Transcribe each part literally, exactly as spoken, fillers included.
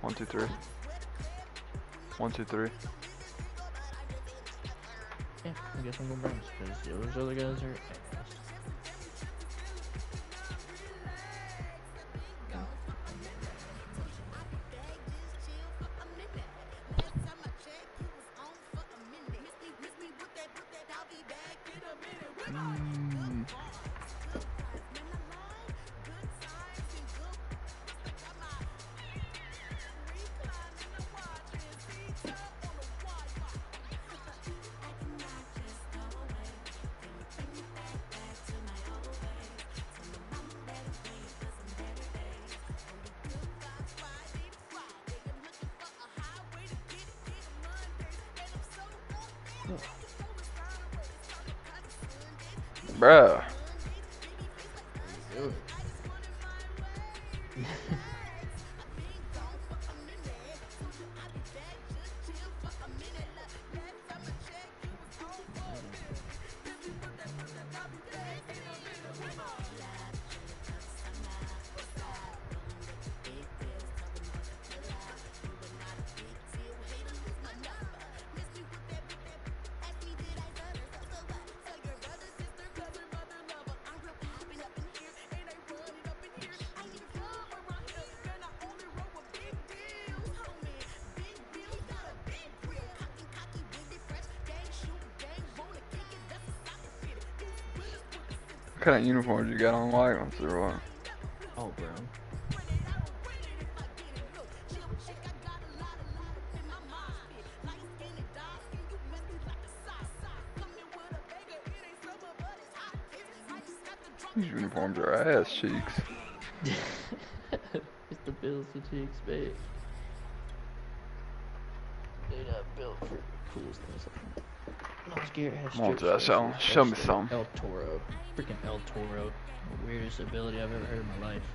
One, two, three. One, two, three. Yeah, I guess I'm going Browns because those other guys are ass. Mm. Bruh. What kind of uniforms you got on white ones or what? All brown. These uniforms are ass cheeks. It's the Bills, what you expect. They're not built for cool things. Miles Garrett has Come on, strip Josh, show, shows. show me some. El Toro. Freaking El Toro. The weirdest ability I've ever heard in my life.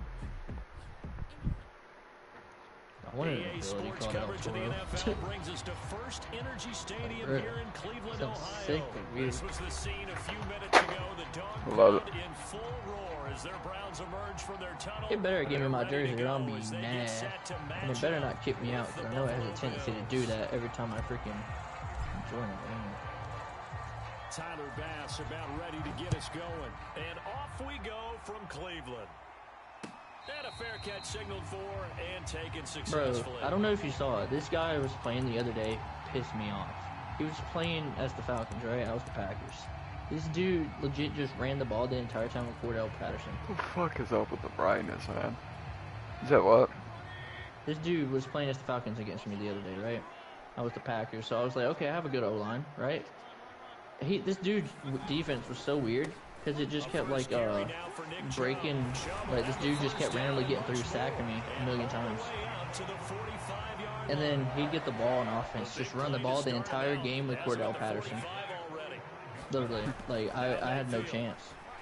I wanted an ability called El Toro. brings us to First Energy Stadium Really? here in Cleveland, Sounds Ohio. sick, but weird. This was the scene a few minutes ago. The dog Love it. in full roar as their Browns emerge from their tunnel. It better give me my They're ready jersey to or I'll go be as they get mad. set to And it match better up not kick me out with because I the know it has a Buffalo tendency to do that every time I freaking join a game. Tyler Bass about ready to get us going. And off we go from Cleveland. And a fair catch signaled for and taken Bro, successfully. I don't know if you saw it. This guy was playing the other day pissed me off. He was playing as the Falcons, right? I was the Packers. This dude legit just ran the ball the entire time with Cordell Patterson. What the fuck is up with the brightness, man? Is that what? This dude was playing as the Falcons against me the other day, right? I was the Packers, so I was like, okay, I have a good O-line, right? He, this dude's defense was so weird because it just kept like uh breaking. Like this dude just kept randomly getting through, sacking me a million times. And then he'd get the ball on offense, just run the ball the entire game with Cordell Patterson. Literally, like I, I had no chance.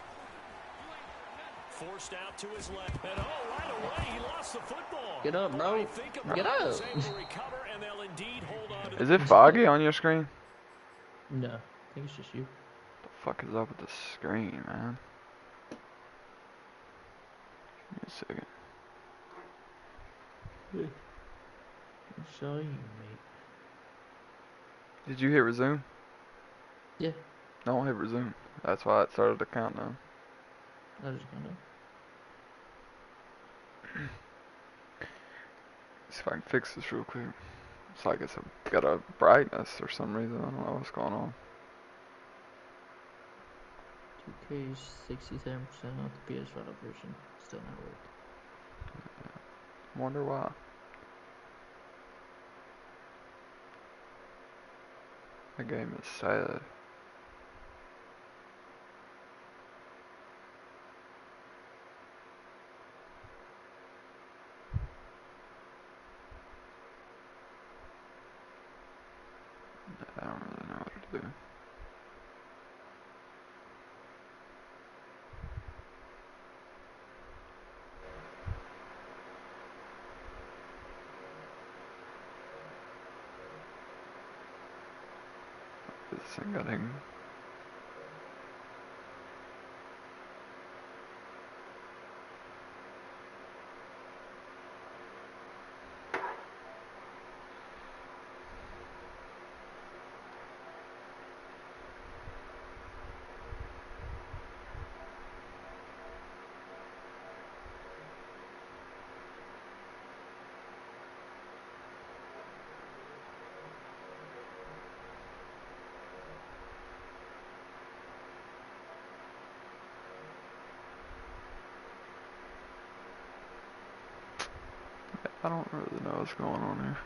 Forced out to his left. And oh, right away, he lost the football. Get up, bro. Get up. Is it foggy on your screen? No, I think it's just you. What the fuck is up with the screen, man? Give me a second. I saw you, mate. Did you hit resume? Yeah. No, I hit resume. That's why it started the countdown. I just gonna. See if I can fix this real quick. It's like it's a, got a brightness for some reason. I don't know what's going on. two K is sixty-seven percent off the P S five version. Still not working. Wonder why. The game is sad. I don't really know what to do. This thing getting I don't really know what's going on here.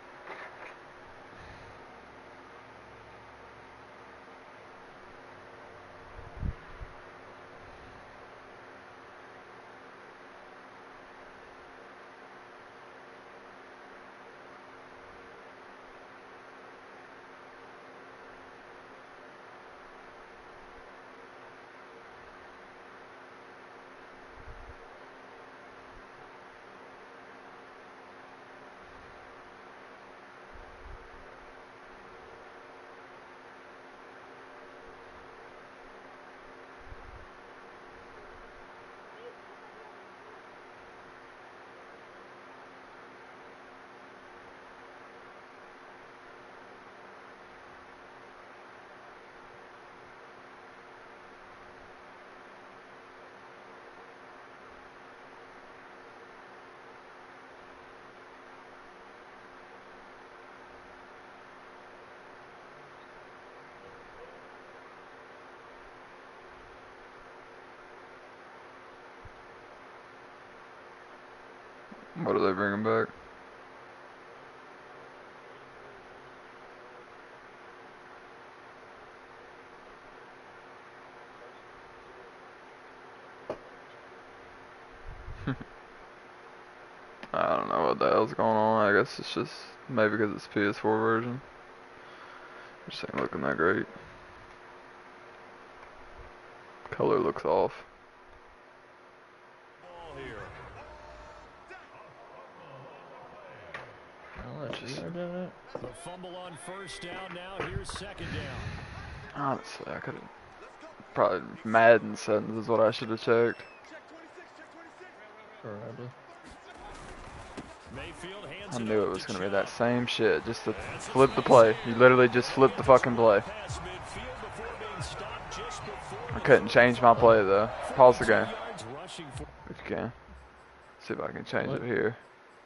What are they bringing back? I don't know what the hell's going on. I guess it's just maybe because it's P S four version. Just ain't looking that great. Color looks off. The fumble on first down. Now here's second down. Honestly, I could have probably Madden settings is what I should have checked. Probably. Mayfield hands I it knew it off was to gonna be Chubb. that same shit, just to flip the play. You literally just flipped the fucking play. Pass midfield before being stopped just before I couldn't change my play though. Pause the game yards rushing for. if you can. See if I can change What? it here.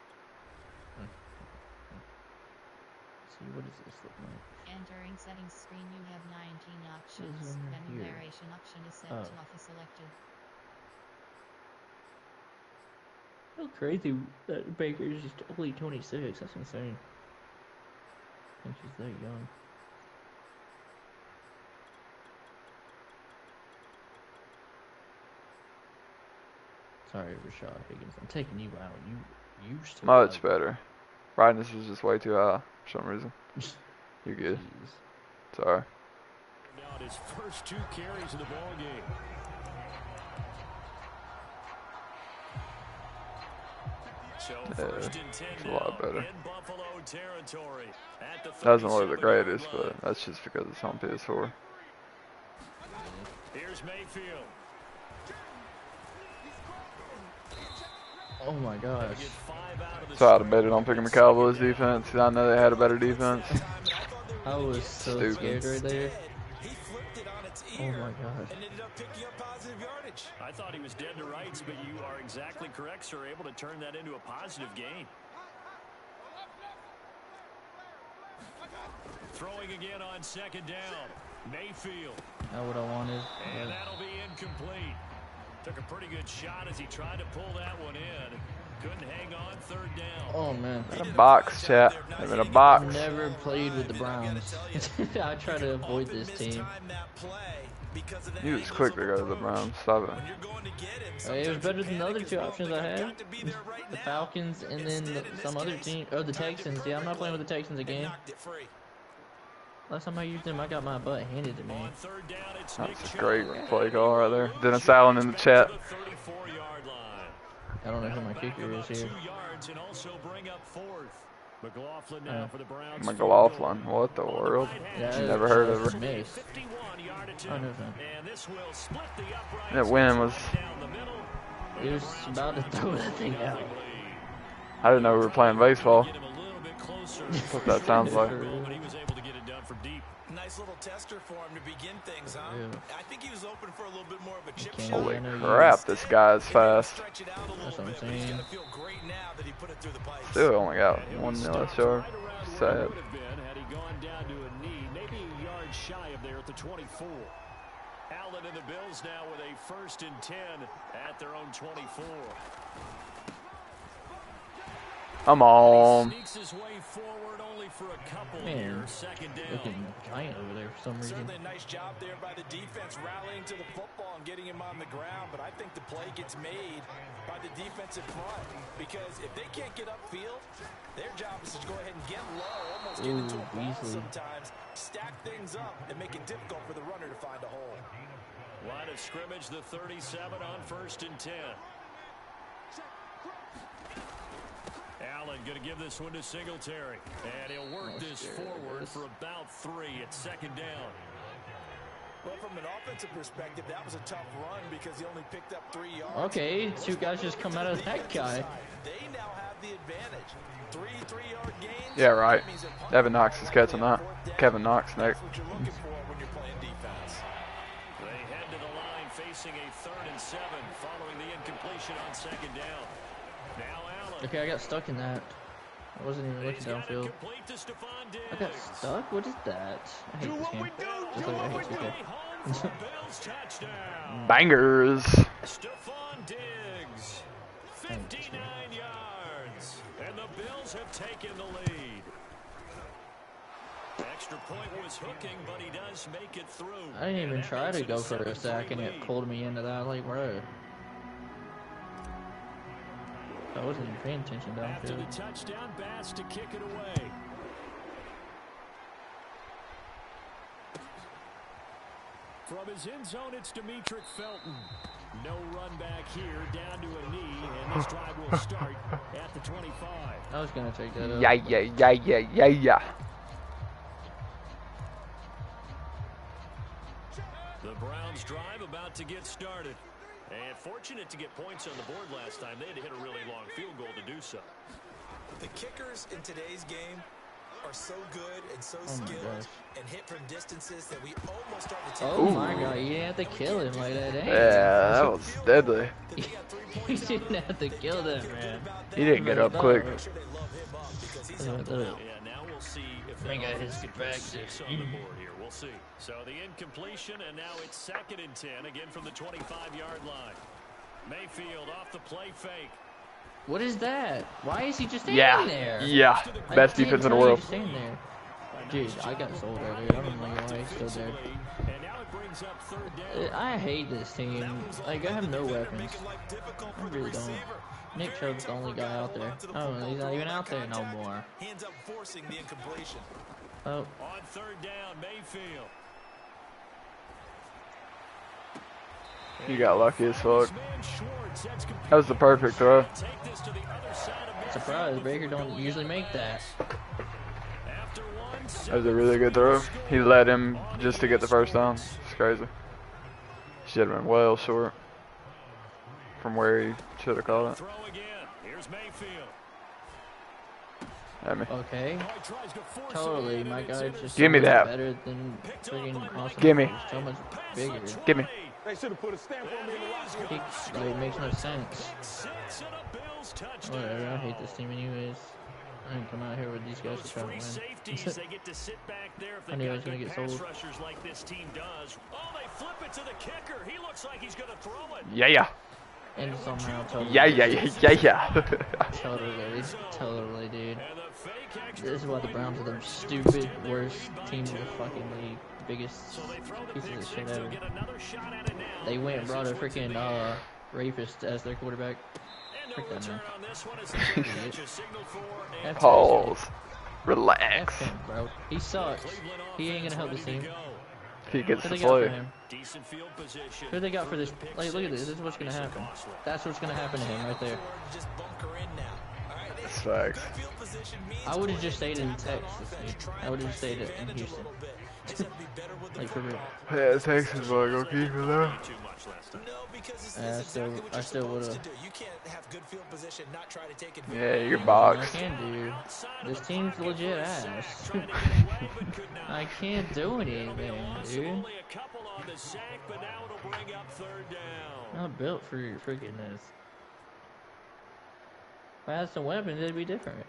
See, what does this look like? Entering settings screen, you have nineteen options. What is under Menu here? narration option is set Oh. to off is selected. How crazy that Baker's just only twenty-six. That's insane. I think she's that young. Sorry, Rashad Higgins. I'm taking you out. You used to. Much like- better. Brightness was just way too high for some reason. You're good. Jeez. Sorry. Now at his first two carries of the ball game. So first and ten it's a lot now better. in Buffalo territory. At the Doesn't look the thirty-seven-yard greatest, line. but that's just because it's on P S four. Here's Mayfield. Oh my gosh. Get five out of the So I'd have betted on picking the Cowboys defense because I know they had a better defense. I was so Stupid. scared right there. He flipped it on its Oh ear my god. and ended up picking up positive yardage. I thought he was dead to rights, but you are exactly correct, sir. Able to turn that into a positive gain. Throwing again on second down. Mayfield. Not what I wanted. And but- that'll be incomplete. Took a pretty good shot as he tried to pull that one in. Couldn't hang on third down. Oh man. In a box, chat. I'm in a box. I've never played with the Browns. I try to avoid this team. He was quick to go to the Browns. Stop it. Uh, It was better than the other two options I had. The Falcons and then the, some other team. Oh, the Texans. Yeah, I'm not playing with the Texans again. Last time I used them, I got my butt handed to me. On third down, it's Nick That's a Chubb. great play call right there. Dennis Allen in the chat. To the thirty-four-yard line. I don't know who my kicker is here. Two yards and also bring up fourth. McLaughlin now Uh, for the Browns. McLaughlin. What the world? Yeah, Never heard of her. Miss. fifty-one-yard attempt. I know that. And this will split the uprights. That win was. Down the middle. He was about to throw that thing out. I didn't know we were playing baseball. Get him a little bit closer. That's what that sounds like. But he was able to get it done from deep. Nice little tester for him to begin things, huh? Yeah. I think he was open for a little bit more of a chip can't- shot. Holy I know you- crap, this guy is fast. Stretch it out a little That's what I'm bit, but he's saying. gonna feel great now that he put it through the pipes. Still only got And he'll one be nil stopped short. right around where he Sad. would have been had he gone down to a knee, maybe a yard shy of there at the twenty-four. Allen and the Bills now with a first and ten at their own twenty-four. Come on. Sneaks his way forward only for a couple Man, here. Second down. looking giant over there for some reason. Certainly a nice job there by the defense rallying to the football and getting him on the ground, but I think the play gets made by the defensive front because if they can't get upfield, their job is to go ahead and get low, almost get Ooh, into a ball Beasley. sometimes, stack things up, and make it difficult for the runner to find a hole. Line of scrimmage, the thirty-seven on first and ten. Allen going to give this one to Singletary. And he'll work Oh, this there it forward is. for about three at second down. Well, from an offensive perspective, that was a tough run because he only picked up three yards. Okay, two guys just come out of that guy. They now have the advantage. Three three-yard gains. Yeah, right. That means they're punting Evan Knox is catching that. fourth down. Kevin Knox, Nick. That's what you're looking for when you're playing defense. They head to the line facing a third and seven following the incompletion on second down. Now Allen. Okay, I got stuck in that. I wasn't even looking He's got it downfield. complete to Stephon I got Diggs. stuck? What is that? I hate this game. Just like I hate two K. Home for a Bills touchdown. Bangers. Stephon Diggs, fifty-nine yards, and the Bills have taken the lead. Extra point was hooking, but he does make it through. I didn't even And that try makes to it go for a seven sack and three it lead. pulled me into that. Like, bro. I wasn't even paying attention After the downfield. touchdown, Bass to kick it away. From his end zone, it's Demetric Felton. No run back here, down to a knee, and this drive will start at the twenty-five. I was gonna take that up. Yeah, yeah, yeah, yeah, yeah, yeah. The Browns drive about to get started. And fortunate to get points on the board last time. They had to hit a really long field goal to do so. The kickers in today's game are so good and so Oh my skilled gosh. and hit from distances that we almost start to take Oh Ooh. my god, you didn't have to kill him like that, eh? Yeah, that was deadly. that they got three You points out. didn't have to kill that man. He didn't get up quick. Make sure they love him up because he's Look helped at them that. out. Yeah, now we'll see if Bring that out his offense can put back six there. on the board here. We'll see. So the incompletion, and now it's second and ten, again from the twenty-five-yard line. Mayfield off the play fake. What is that? Why is he just standing Yeah, there? yeah. I Best didn't defense in the tell you world. to stand there. Dude, I got sold right there. I don't know why he's still there. And now it brings up third down. Uh, I hate this team. Like, I have no weapons. Making life difficult I for the really don't. receiver. Nick Chubb's the only guy out there. Oh, he's not even out there no more. Hands up forcing the incompletion. Oh, On third down, Mayfield. You got lucky as fuck. Man Schwartz, that's That was the perfect throw. Take this to the other side of surprise. Baker don't usually make that. After one, That was a really good throw. He led him just to get the first down. It's crazy. Should have been well short from where he should have caught it. throw again. Here's Mayfield. At me. Okay. Oh, he tries to force it Totally. in, My and it's guy just Give me so much that. better than freaking Austin. Give me. He's so much bigger. Give me. They should have put a stamp on me in the locker room. He, like, makes no sense. Six and a Bills touchdown. Whatever. I hate this team anyways. I didn't come out here with these guys Those to try to free win. safeties, they get to sit back there if I they knew I got was gonna good get pass sold. rushers like this team does. Oh, they flip it to the kicker. He looks like he's going to throw it. Yeah, yeah. And somehow totally. Yeah, yeah, yeah, yeah, yeah. Totally. Totally, dude. And the fake extra This is why the point Browns are the here. stupid, worst team in the fucking league. Biggest So they throw the pieces pick of shit six. They'll ever. get another shot at it now. They went and As brought a this one's in freaking the uh, air. rapist as their quarterback. And no frick that return man. on this one as the fair catch is signaled for. and F- Pause. F Relax. him, bro. He sucks. Cleveland He ain't offense gonna help this ready to team. go. If he gets What to they got for play. him? Decent field position. Who they got for this? Third and pick Like, look at this. six. This is what's gonna Obviously happen. costly. That's what's gonna happen to him right there. Just bunker in now. All right, they- That's facts. good field position means I would have go just ahead stayed and in tap that Texas, offense, dude. try I and would have press stayed the in advantage a Houston. little bit. Just have to be better with the Like, for real. football. Yeah, Texas boy, go keep it though. Too much last time. No, because this Uh, is I still- exactly what I you're still supposed would've- to do. You can't have good field position, not try to take advantage. Yeah, you're I boxed. can't, dude. Outside of This the team's pocket legit for a ass. sack, trying to get away, but could not. I can't do That'll be a anything, loss of dude. only a couple on the sack, but now it'll bring up third down. Not built for your freaking this. If I had some weapons, it'd be different.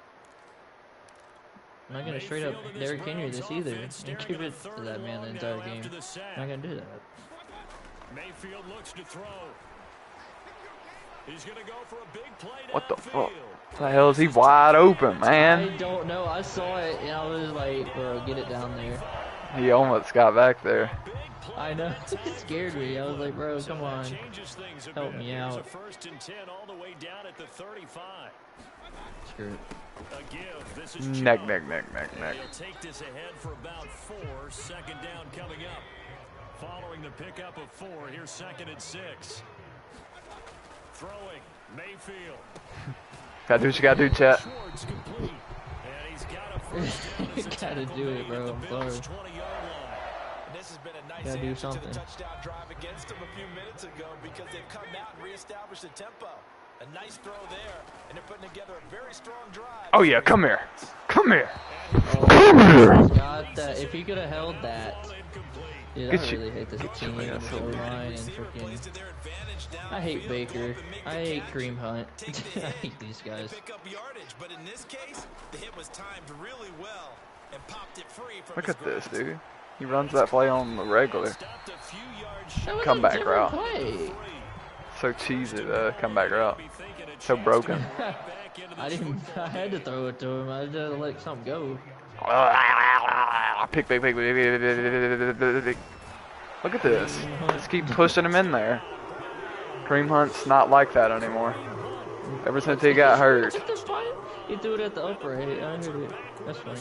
I'm not gonna straight up Mayfield and this Derrick Henry Browns this either offense and staring give at a it to third that and man the long entire now game. after the sack. I'm not gonna do that. Mayfield looks to throw. He's going to go for a big play What the downfield. fuck? What the hell is he wide open, I man? don't know. I saw it and I was like, bro, get it down there. He almost got back there. I know. It scared me. I was like, bro, come on. Help me Here's a out. first and ten all the way down at the thirty-five. Screw it. A give. This is Neck, Chubb. neck, neck, neck, neck. He'll take this ahead for about four. Second down coming up. Following the pickup of four, here's second and six. Throwing, Mayfield. Gotta do what you gotta do, chat. Schwartz complete. And he's got a first down. You gotta do it, bro. I'm sorry. twenty-yard line. And this has been a nice Gotta do answer to something. the touchdown drive against them a few minutes ago because they've come out and reestablished the tempo. A nice throw there, and they're putting together a very strong drive. Oh yeah, come here. Come here. Oh, Come here. God, that. If he could have held that. Dude, Get I you- really hate this get team your and ass the over here. line and freaking. I hate Baker. I hate Kareem Hunt. I hate these guys. Pick up yardage, but in this case, the hit was timed really well and popped it free from Look his at this, grasp. dude. He runs that play on the regular. Stopped a few yards That was a Comeback different route. play. So cheesy, the comeback route. So broken. I didn't. I had to throw it to him. I had to let something go. Pick, pick, pick, pick, pick, pick, pick, pick, pick. Look at this. Just keep pushing him in there. Kareem Hunt's not like that anymore. Ever since he got hurt. That's fine. He threw it at the upright. I heard it. That's fine.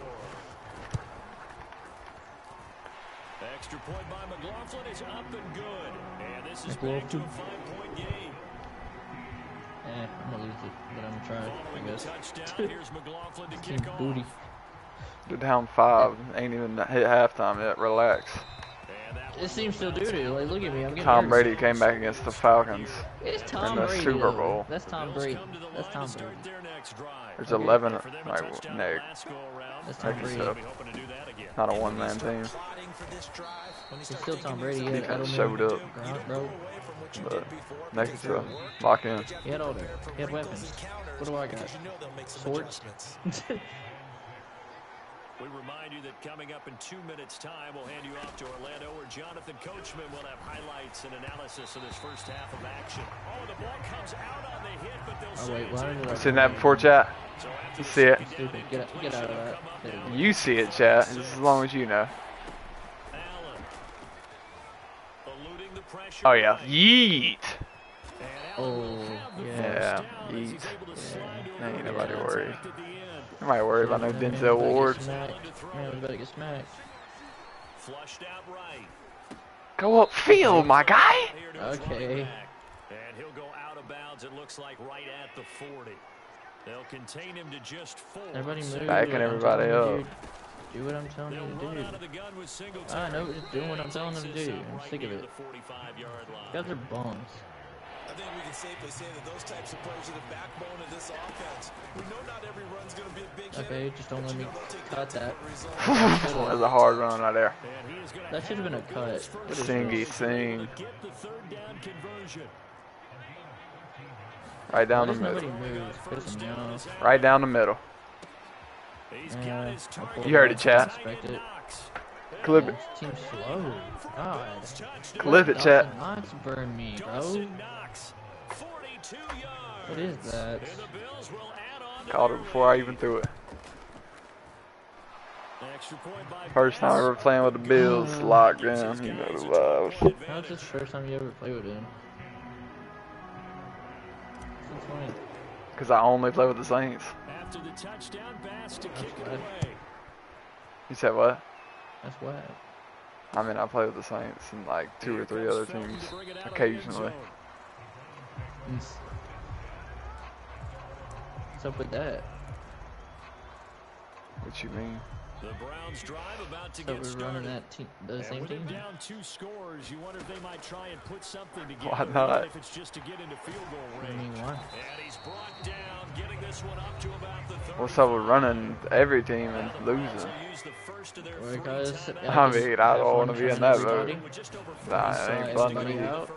Extra point by McLaughlin is up and good. And this is back McLaughlin. to a five-point game. Eh, I'm gonna lose it, but I'm gonna try. I Following the guess. touchdown, here's McLaughlin to Team kick off. booty. They're down five. Ain't even hit halftime yet. Relax. And that It seems still doo doo. Like, look at me. I'm getting Tom nervous. Brady came back against the Falcons. It's Tom the Brady. Super though. Bowl. That's Tom Bills Brady. come to the That's line Tom to start Brady. their next drive. There's eleven. For them, a Like, touchdown Nick. last go-around. That's Tom Like you Brady. said. They'll be hoping to do that again. Not a one-man team. Plotting for this drive, when you It's start still thinking Tom to Brady. yourself, Yeah, Defense Edelman, showed up. Gronk, bro. away from what you But did before make it because so. they'll work, Lock in. but you have He had to all that. prepare for He had wrinkles weapons. and counters What do I got? because you know they'll make some Swords. adjustments. We remind you that coming up in two minutes' time, we'll hand you off to Orlando, where Jonathan Coachman will have highlights and analysis of this first half of action. Oh, the ball comes out on the hit, but they'll Oh say wait, it's why did I? Seen that before, chat? So after You the see it. second down, Stupid. Get, get out of that. Get it. You see it, chat. Just as long as you know. Allen. Eluding the pressure. Oh yeah. right. Yeet. And Allen will Oh, have the yeah. first Yeah, down as he's yeet. able to slide to Ain't avoid nobody contact worried. at the end. You might worry about no Man, man, Denzel better get Ward. smacked. Man, we better get smacked. Flushed out right. Go upfield, my guy. Here to his Okay. running back. And he'll go out of bounds, it looks like, right at the forty. They'll contain him to just four. Everybody move. Backing I'm everybody telling you, up. dude. Do what I'm telling They'll you to run do. out of the gun with Singletary. I know, just doing what I'm telling them to Takes do. this up I'm right sick of near it. the forty-five-yard line. Guys are bums. I think we can safely say that those types of players are the backbone of this offense. We know not every run's going to be a big hit. Okay, just don't let me cut that. That was a hard run right there. And he is gonna That should have been a cut. his first What is Singy this? sing. get the third down conversion. Right down Why the does nobody middle. move? Piss me off. Right down the middle. He's Yeah, got his I target. pulled You heard it, off. chat. Expect it. Clip Man, it. this team's slow. God. Clip it, Dawson chat. Knox burned me, bro. Dawson Knox, forty-two yards. What is that? And the Bills will add on to Called their it before I lead. even threw it. Extra point by First time ever playing with the Bills, locked down. You know the vibes. How's this the first time you ever played with him? Since when? Cause I only play with the Saints. After the touchdown pass to kick it right. away. You said what? That's whack. I mean, I play with the Saints and like two or three other teams occasionally. He's- What's up with that? What you mean? The Browns drive about to So get we're started. running that team, the And same with them team? down two scores, you wonder if they might try and put something together. Why not? even If it's just to get into field goal I range. mean, why? And he's brought down, getting this one up to about the thirty. What's up with running every team and losing? Well, because I mean, I don't want to be in that boat. Nah, it Saw ain't fun to everybody me. out.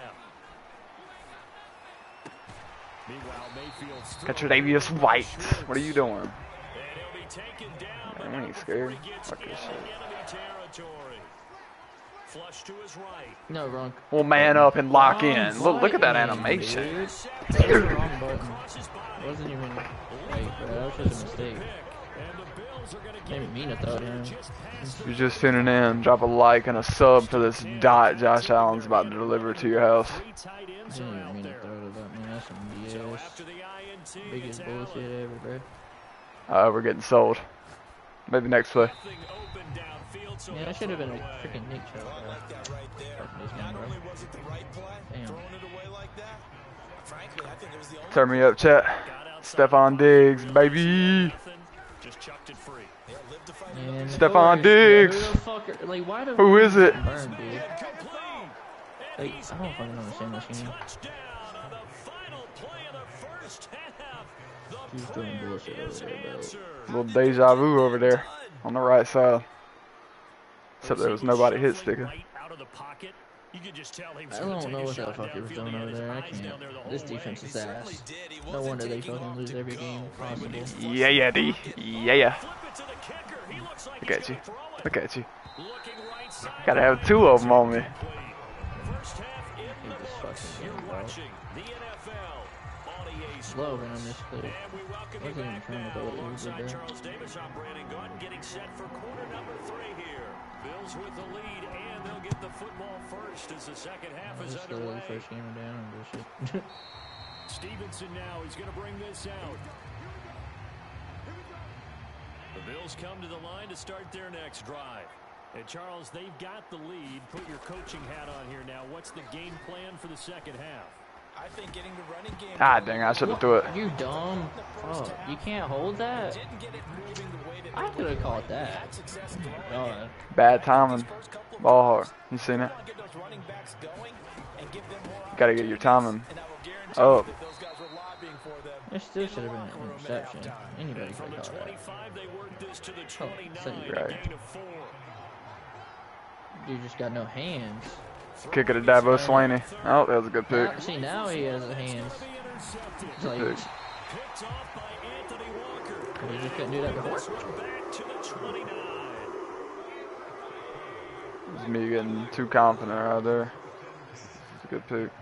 Tre'Davious White, what are you doing? Man, we ain't scared. Fuck this shit. Flush to his right. No, wrong. We'll man up and lock Wrong in. Look, look at that button, animation. dude. That was the wrong button. It wasn't even right, bro. That was just a mistake. Didn't mean to throw it in. If you're just tuning in, drop a like and a sub for this dot Josh Allen's about to deliver to your house. Didn't even mean to throw it up, man. That's some B S. Biggest bullshit ever, bro. Uh, we're getting sold. Maybe next play. Man, that should have been a freaking Nick Chubb, bro. I like that right there. Fuck this game, Not bro. only was it the right play, Damn. throwing it away like that, frankly, I think it was the only Turn me up, chat. Stephon Diggs, baby. Just chucked it free. yeah, live to fight Man, another of Stephon course, Diggs. bro. Who the fuck are, like, why the Who is it? Burn, dude. Like, I don't fucking understand this game. Touchdown on the final play of the first half. The He's doing bullshit over there, bro. answer. Little deja vu over there on the right side. Except there was nobody hit sticker. Right out of the pocket. You could just tell he was I gonna don't take know a what the shot fuck he was downfield. doing He had over his there. I eyes down there the can't. whole This way. defense is certainly ass. did. He No wasn't wonder they taking fucking off lose to every go, game right? But he possible. forced Yeah, yeah, it D. back. Yeah, yeah. Flip it to the kicker. He looks like Look he's at you. gonna throw it. Look at you. Looking right side. Gotta have two of them on me. First half in Hate the this books. fucking You're game, bro. watching the N F L on E A Sports. Loving on this clip. And we welcome you Wasn't even back trying to now go with alongside Uber, bro. Charles Davis. I'm Brandon Gordon getting set for quarter number three here. Bills with the lead, and they'll get the football first as the second half is This is literally underway. the first game down and bullshit. Stevenson now, he's going to bring this out. The Bills come to the line to start their next drive. And Charles, they've got the lead. Put your coaching hat on here now. What's the game plan for the second half? I think getting the running game. Ah, dang, I should have threw it. You dumb. Oh, you can't hold that? Didn't get it moving the way that I they could have would. caught He that. had success throwing it. God. Bad timing. First couple of Ball hard. drives, You seen it? you wanna get those running backs going and give them more Gotta get your timing opportunities, and I will guarantee up. you that those guys were lobbying for them. There still in the should have been locker an room at interception. halftime. Anybody From could the have caught that. twenty-five, they work this to the so twenty-nine. you're A right. gain of four. Dude just got no hands. Kick it to Dabo Slaney. Oh, that was a good pick. Now, see, now he has the hands. It's like, Pick. Picked off by Anthony Walker. he just couldn't do that before. This one back to the twenty-nine. It's me getting too confident right there. It's a good pick.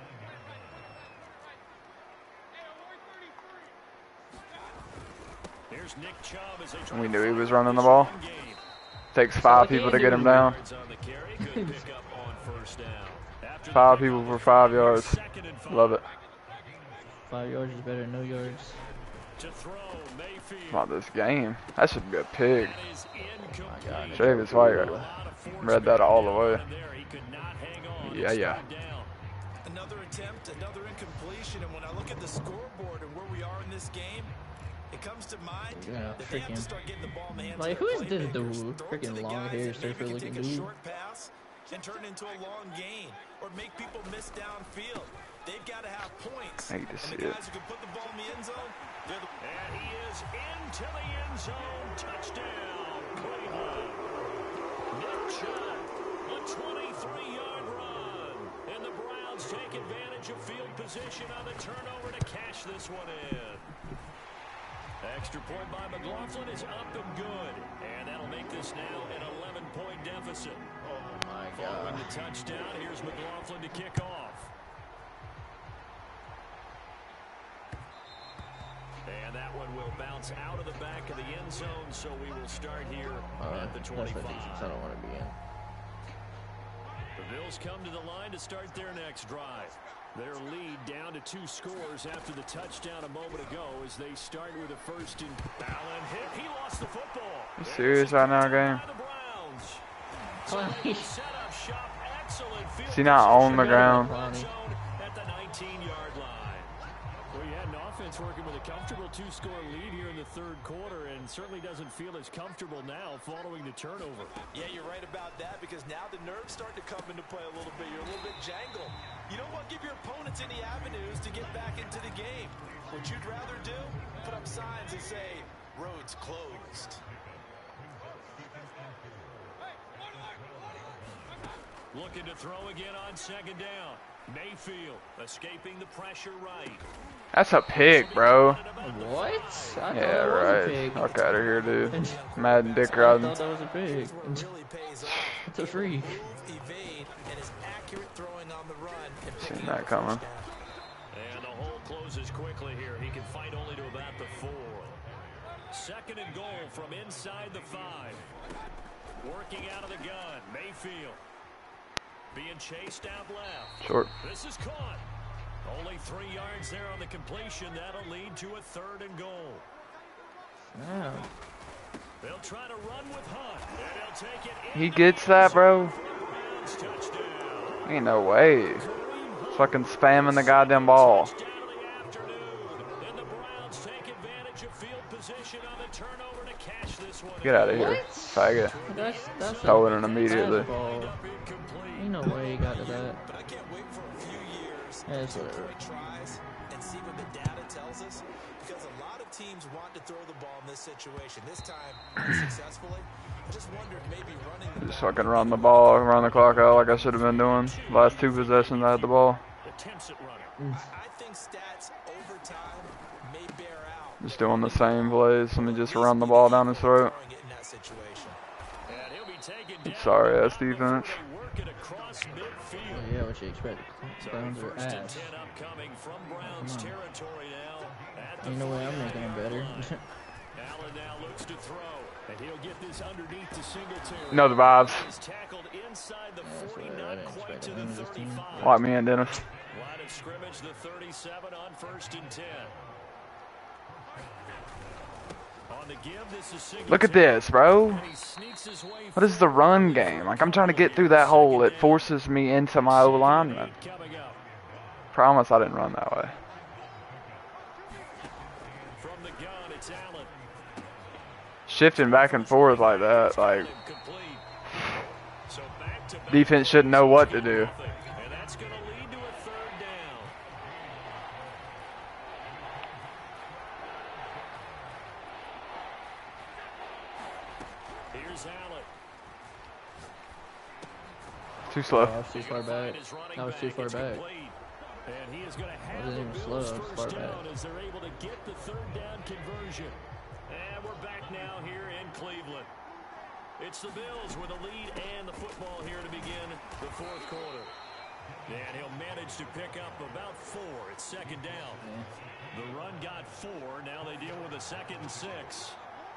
Here's Nick Chubb as they try We to knew he follow was running the this ball. run game. Takes five like people to Andy get him would do. down. Yards on the carry, good pickup on first down. After the Five pickup, people for five yards. second and five. Love it. Five yards is better than no yards. To throw, Mayfield. About this game. That should be a pick. That is incomplete. God. Travis White A lot of force read that all the way. down there. He could not hang on. Yeah, It's yeah. third down. Another attempt, another incompletion, and when I look at the scoreboard and where we are in this game, it comes to mind Yeah, that they have to freaking- start getting the ball in the hands Like, of who the is this playmakers. dude? Throw it to Freaking the long guys hair, that maybe surfer can looking take a dude. short pass and turn into a long gain or make people miss downfield. They've got to have points. I hate to and see the it. guys who can put the ball in the end zone, they're the And he is into the end zone. Touchdown, Cleveland. Nick Chubb, a twenty-three-yard run. And the Browns take advantage of field position on the turnover to cash this one in. Extra point by McLaughlin is up and good. And that'll make this now an eleven-point deficit. Oh my Following god. the touchdown, here's McLaughlin to kick off. And that one will bounce out of the back of the end zone, so we will start here Uh, at the that's the twenty-five. defense I don't want to be in. The Bills come to the line to start their next drive. Their lead down to two scores after the touchdown a moment ago as they start with a first and Allen hit. He lost the football. You serious right now, game? By the Browns. Clowney. Set up shop. Excellent field Is he not on the position ground? in the red zone at the nineteen-yard line. Well, you had an offense working with a comfortable two-score lead here in the third quarter and certainly doesn't feel as comfortable now following the turnover. Yeah, you're right about that because now the nerves start to come into play a little bit. You're a little bit jangled. You don't want to give your opponents any avenues to get back into the game. What you'd rather do, put up signs and say, roads closed. Looking to throw again on second down. Mayfield escaping the pressure right. That's a pick, bro. What? I thought Yeah, that was a right. pig. Fuck out of here, dude. Madden dick I riding. thought that was a pig. This is where it really pays off. It's a free. Evade and is accurate throwing on the run. And Seen picking that up coming. first down. And the hole closes quickly here. He can fight only to about the four. Second and goal from inside the five. Working out of the gun. Mayfield. Being chased out left. Short. This is caught. Only three yards there on the completion. That'll lead to a third and goal. Wow. They'll try to run with Hunt. And he'll take it. He gets that, bro. Touchdown. Ain't no way. Fucking spamming the goddamn ball. Touchdown of the afternoon. And the Browns take advantage of field position on the turnover to cash this one. Get out of here, What? faggot. That's that's Throwing a it immediately. fastball. Ain't no way he got to that. But I can't wait for a few years Yeah, it's to whatever. point tries and see what the data tells us. Because a lot of teams want to throw the ball in this situation. This time, unsuccessfully. I just wondered maybe running the Just ball. fucking run the ball, run the clock out like I should have been doing. Last two possessions I had the ball. Attempts at running. I, I think stats over time may bear out. Just doing the same plays. Let me just run the ball down his throat. Throwing it in that situation. And he'll be taken down. Sorry ass defense. They work it across midfield. Well, yeah, what you expect? So Browns are first and ass. ten upcoming from Browns Come on. territory now. At the Ain't no way I'm making them better. Allen now looks to throw, and he'll get this underneath to Singletary. Know the vibes. He's tackled inside the Yeah, that's forty, what I not didn't quite expect to of the him, this team. thirty-five. Lock me in, Dennis. Line of scrimmage, the thirty-seven on first and ten. On the give, this is Singletary. Look at this, bro. And he sneaks his way What is the run game? Like, I'm trying to get through that hole. It forces me into my O-lineman. coming up. Promise I didn't run that way. From the gun, it's Allen. Shifting back and forth like that, like, Complete. So back to back. defense shouldn't know what to do. And that's going to lead to a third down. Here's Allen. Too slow. Oh, I was too far back. I was too far back. And he is going to have wasn't the even Bills slow, I was far first down back. as they're able to get the third down conversion. And we're back now here in Cleveland. It's the Bills with a lead and the football here to begin the fourth quarter. And he'll manage to pick up about four. It's second down. The run got four. Now they deal with a second and six.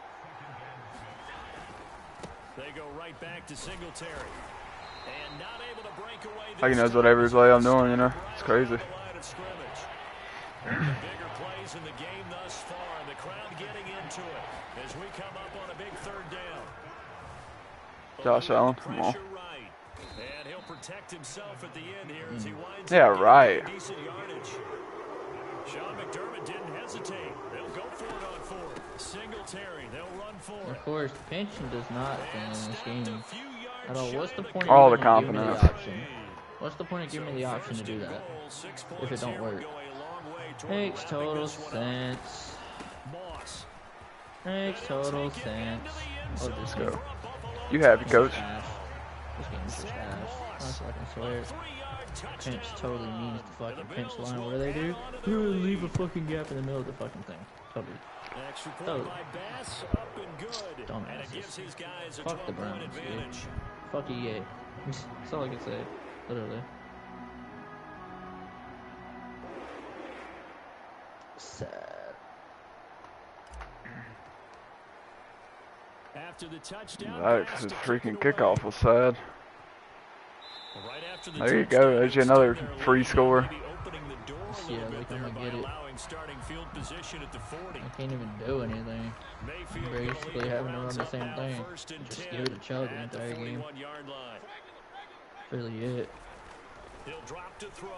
They go right back to Singletary. And not able to break away. Like he knows what every play I'm doing, you know? It's crazy. The line of scrimmage. One of the bigger plays in the game thus far, and the crowd getting into it as we come up on a big third down. Josh Allen, come on. Pressure right. And he'll protect himself at the end here as he winds Yeah, up getting right. decent yardage. Sean McDermott didn't hesitate. They'll go for it on fourth. Singletary, they'll run for it. Of course, pension does not win in this game at all. What's the point All of the even giving me the confidence. option? What's the point of giving me the option to do that if it don't work? Makes total sense. Makes total sense. Oh, this Go. game. You happy, coach? Ass. This game's just ass. I fucking swear. Pinch totally means the fucking pinch line. What do they do? Literally leave a fucking gap in the middle of the fucking thing. Totally. Extra point Totally. by Bass, up and good. And it gives Dumbasses. his guys a Fuck the twelve-point Browns, dude. advantage. Fuck E A. That's all I can say. Literally. Sad. After the touchdown, That pass his to freaking kick it away. kickoff was sad. Right after the There you touchdown, go. There's you another they're free leading, score. maybe opening the door a Yeah, little like, bit I'm there gonna by get it. allowing starting field position at the forty. I can't even do anything. Mayfield gonna Basically lead the having to run Browns the up same now, thing. first and Just ten give it a chug the at the entire game. forty-one yard line. Really it. He'll drop to throw.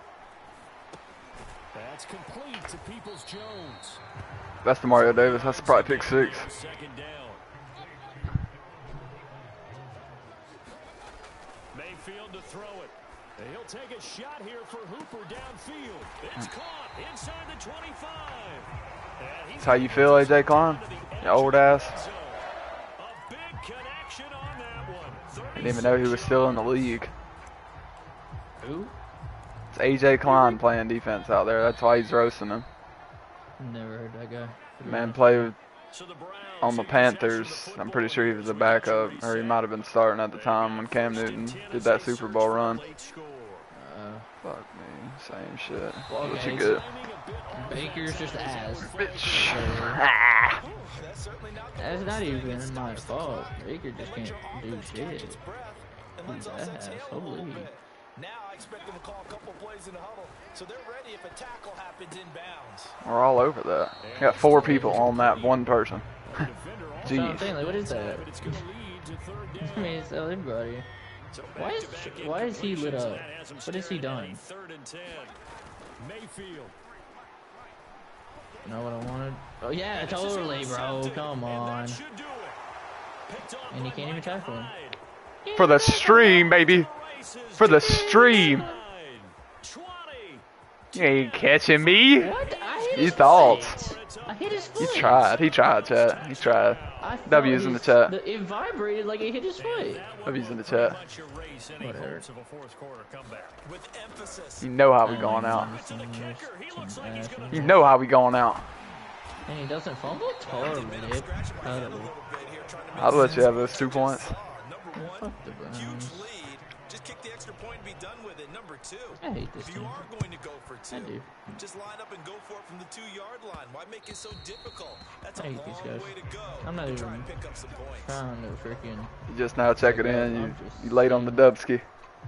That's complete to Peoples-Jones. That's the Mario Davis. That's probably pick six. Second down. Mayfield to throw it. And he'll take a shot here for Hooper downfield. It's caught inside the twenty-five. And he's That's how you feel, A J Klein? You old ass. a big connection on that one. Didn't even know he was still in the league. Who? It's A J Klein playing defense out there. That's why he's roasting him. Never heard that guy. Man played So the Browns On the Panthers, I'm pretty sure he was a backup, or he might have been starting at the time when Cam Newton did that Super Bowl run. Uh, Fuck me, same shit. Well, What okay, you so- get? Baker's just ass. Bitch. So, Ah. That's certainly not the that's worst not thing even against my the fault. Packers. Baker just can't do Let's catch his shit. breath, and let's He's also ass. tail a little Holy. bit. Now I expect them to call a couple plays in the huddle, so they're ready if a tackle happens inbounds. We're all over that. Got four people on that one person. So I'm Jeez. saying, like, what is that? It's going to lead to third down. I mean, it's everybody. So Why is back-to-back why is he lit incompletions, up? that has him What has he staring at a done? Third and ten. Mayfield. You know what I wanted? Oh yeah, totally, bro. Come on. And you can't even tackle him. For the stream, baby. For the stream. You ain't catching me. What? I hit You his thought. foot. I hit his He foot. tried. He tried, chat. He tried. I felt W's in the his- chat. the- It vibrated like it hit his foot. W's in the chat. Whatever. With emphasis. You know how we going out. And You know how we going out. he doesn't fumble? Totally, dude. Totally. I'll let you have those two points. Number one, Fuck the huge Browns. lead. Just kick the extra point and be done with it. Number two, I hate this if you team. are going to go for two, I do. just line up and go for it from the two-yard line. Why make it so difficult? That's a I hate long these guys. way to go. I'm not to try even and pick up some points. trying to freaking. You just now check it in. You, you late on the Dubski.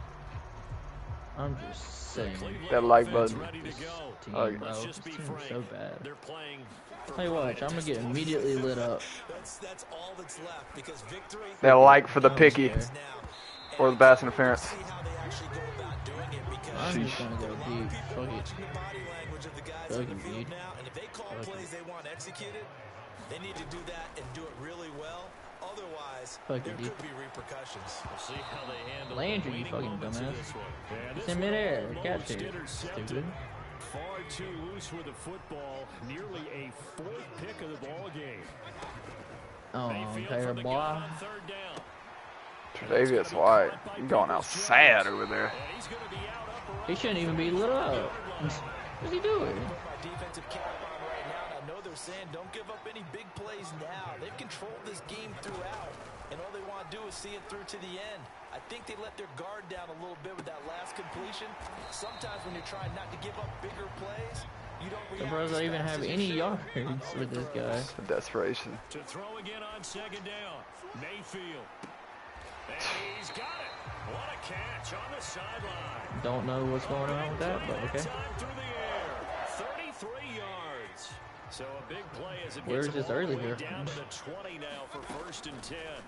I'm just saying. That like button. This team, Okay. bro. This team is so bad. They're playing for Hey, watch. I'm gonna get immediately lit up. That's that's all that's left because victory That like for the I don't picky care. is now. or the pass interference. See how they actually go about doing it because I'm just gonna go deep. Fuck watching it. the body language of the guys Fuck on the it, field dude. now, and if they call Fuck it. plays they want executed, they need to do that and do it really well. Otherwise, Fuck it, there dude. could be repercussions. We'll see how they handle Landry, the you waning fucking moments of dumbass. this one. Yeah, It's this in one, midair. Mo Catch it. intercepted. Stupid. Far too loose with the football. Nearly a fourth pick of the ball game. Oh, Mayfield Taylor from the boy. gun on third down. Tre'Davious White. You going out sad over there. And he's going to be out up around He shouldn't even be lit up. What's he doing? My defensive cap on right now, and I know they're saying don't give up any big plays now. They've controlled this game throughout, and all they want to do is see it through to the end. I think they let their guard down a little bit with that last completion. Sometimes when you're trying not to give up bigger plays, you don't The react Bros as don't even fast have as you any should. yards with this guy. The desperation. to throw again on second down. Mayfield. And he's got it. What a catch on the sideline. Don't know what's going on with that, but okay. Time through the air. thirty-three yards. So a big play as it Where's gets this all the way earlier? down to the twenty now for first and ten.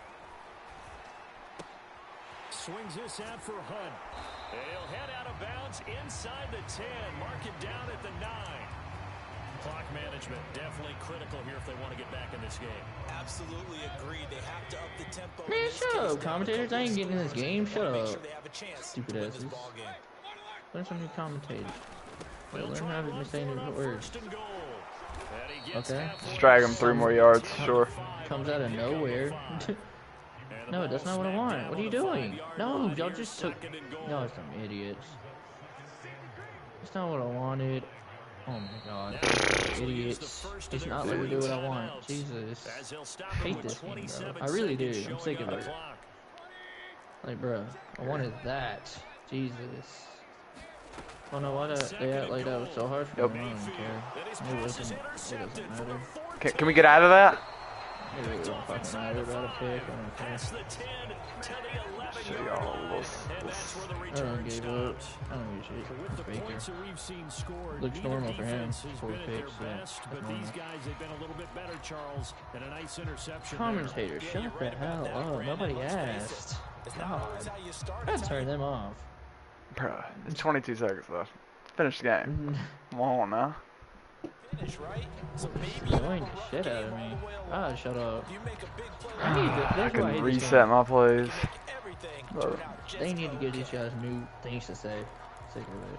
Swings this out for Hunt. He'll head out of bounds inside the ten. Mark it down at the nine. Clock management definitely critical here if they want to get back in this game. Absolutely agreed. They have to up the tempo. in Man, this shut case up, down a commentators. couple I ain't getting in this seconds. game. Shut Wanna make up. sure they have a chance Stupid to win this asses. ball game. Learn some new commentators. They'll Learn try how to run say for it new on words. first and goal. And he gets Okay. halfway. Just drag him three more yards, sure. Comes out of nowhere. No, that's not what I want. What are you doing? No, y'all just took. Y'all are some idiots. That's not what I wanted. Oh my god. Idiots. It's not letting me do what I want. Jesus. I hate this game, bro. I really do. I'm sick of it. Like, bro, I wanted that. Jesus. Oh no, why that, they act like that was so hard for Yep. me? I don't care. It wasn't. It doesn't matter. Can, can we get out of that? It really don't fucking matter about a pick. I don't care. Show y'all this, this. I don't give up. I don't give a shit. With the It's Baker. points that we've seen scored, Looks neither normal for him. defense has Four been at their picks, so best, that's but normal. these guys, they've been a little bit better, Charles, and a nice interception. Commentators, shut the hell up. Nobody asked. God. I turn them off. Bruh, there's twenty-two seconds left. Finish the game. Come on now. Finish, right? So maybe Annoying the shit out of me. Ah, shut up. if you make a big play, I need to, I that's why I can hate this reset game. my plays. everything Love turn it. out just They need to how give they these guys new things to say. Sick of it.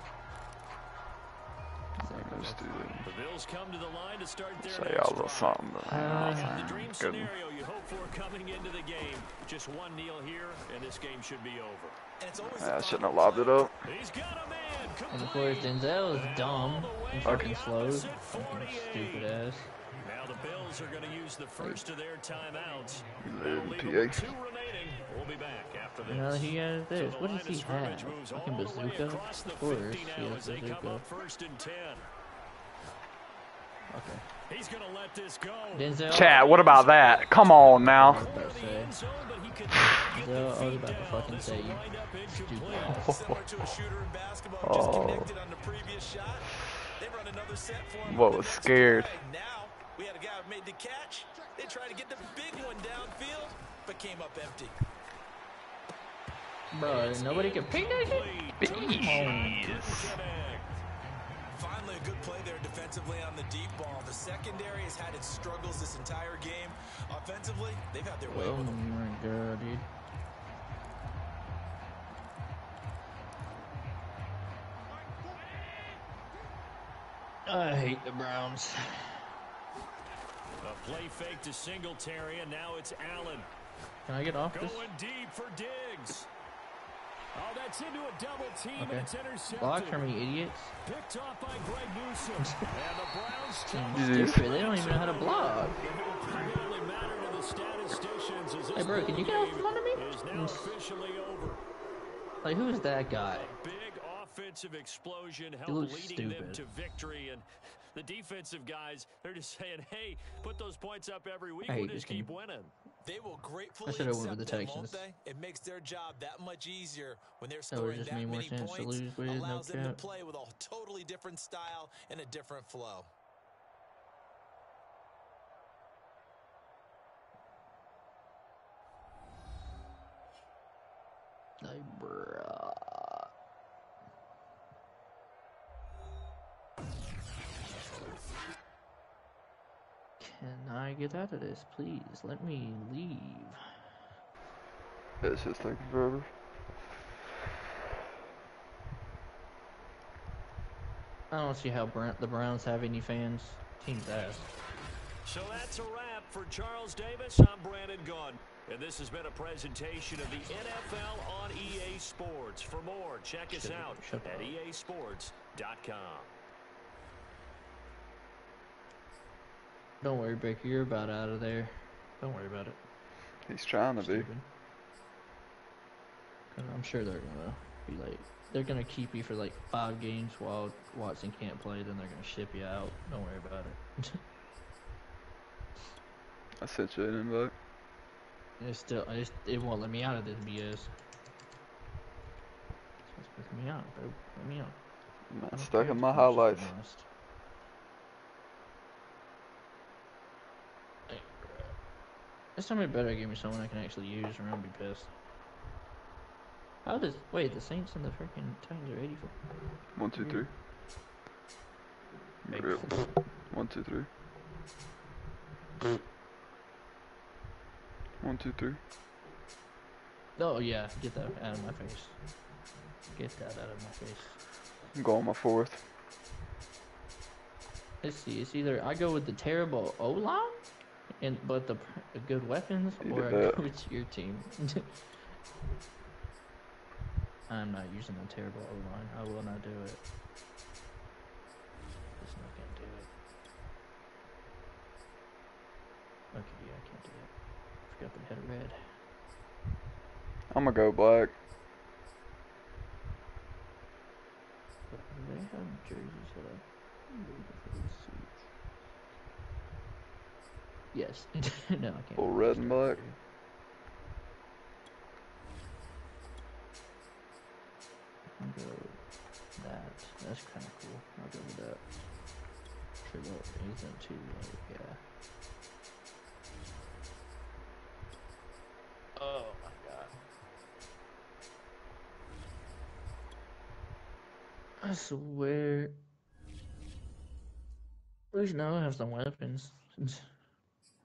Sick of Just it. do The Bills come to the line to start their say next y'all a little drive. something, but Uh, The nothing dream good. scenario you hope for coming into the game. Just one kneel here, and this game should be over. And it's always I the shouldn't have final lobbed it drive. up. He's got a man. And of course, Denzel is dumb and fucking the slow. opposite Fucking forty-eight. stupid ass. Now the Bills are going to use the first of their timeouts. You That'll live, leave P them A. with two remaining. We'll be back after this. And now that he has this, So the what line does of he scrimmage have? moves Fucking all the way bazooka? across the Of course, fifty he now has as they come bazooka. up first and ten. Okay. He's going to let this go. Denzel. Chat, what about that? Come on I now. was about to say. Zone, but he could not get Denzel, the I was feet about to down. fucking This say will you wind up stupid incomplete. ass. Similar to a shooter in basketball who just Oh. connected on the previous shot. They run another set for him. What on the was next scared? play. Now we had a guy who made the catch. They tried to get the big one downfield, but came up empty. Bro, nobody can pick that shit? Jeez. Finally, a good play there defensively on the deep ball. The secondary has had its struggles this entire game. Offensively, they've had their way Oh with them. my god, dude. I hate the Browns. A play fake to Singletary, and now it's Allen. Can I get off this? Going deep for Diggs. Oh, that's into a double team, Okay. and it's intercepted. Block for me, idiots. Picked off by Greg Newsome. And the Browns Fucking Jeez. stupid. They don't even know how to block. It will really matter to the statisticians as this Hey, bro, can you get out from under me? is now officially over. Like, who is that guy? A big offensive explosion He helped looks leading them stupid. to victory, and the defensive guys, they're just saying, hey, put those points up every week. I hate We'll this just keep game. winning. They will gratefully I should've went accept with the them, won't Texans. they? It makes their job that much easier when they're That would scoring just that mean more many chance to points. lose with, no Allows them to cap. play with a totally different style and a different flow. Like, bruh. Can I get out of this, please? Let me leave. It's just taking forever. I don't see how Brent, the Browns have any fans. Team's ass. So that's a wrap for Charles Davis. I'm Brandon Gunn. And this has been a presentation of the N F L on E A Sports. For more, check us Shut up, out shut at up. E A sports dot com. Don't worry, Baker. You're about out of there. Don't worry about it. He's trying to be. Stupid. 'Cause I'm sure they're gonna be like, they're gonna keep you for like five games while Watson can't play. Then they're gonna ship you out. Don't worry about it. I sent you an invite. It's still, I just, it won't let me out of this B S. Just let me out, bro. Let me out. I Man, don't stuck care in if my the coach is highlights. honest. Hey, bruh. This time it better give me someone I can actually use, or I'll be pissed. How does, wait, the Saints and the freaking Titans are eighty-four. One, two, three. Hey. Rip. One, two, three. One, two, three. Oh yeah, get that out of my face. Get that out of my face. I'm going my fourth. Let's see, it's either I go with the terrible O-line, and but the, the good weapons, Either or I that. go with your team. I'm not using a terrible O-line. I will not do it. Just not gonna do it. Okay, yeah, I can't do it. Forgot they had a red. I'm gonna go black. But do they have jerseys that I'm looking for the suits? Yes. No, I can't. Full do red this and stuff black. here. I'll go with that. That's kind of cool. I'll go with that. Sure, that isn't too like, yeah. Oh my god. I swear. At least now I have some weapons.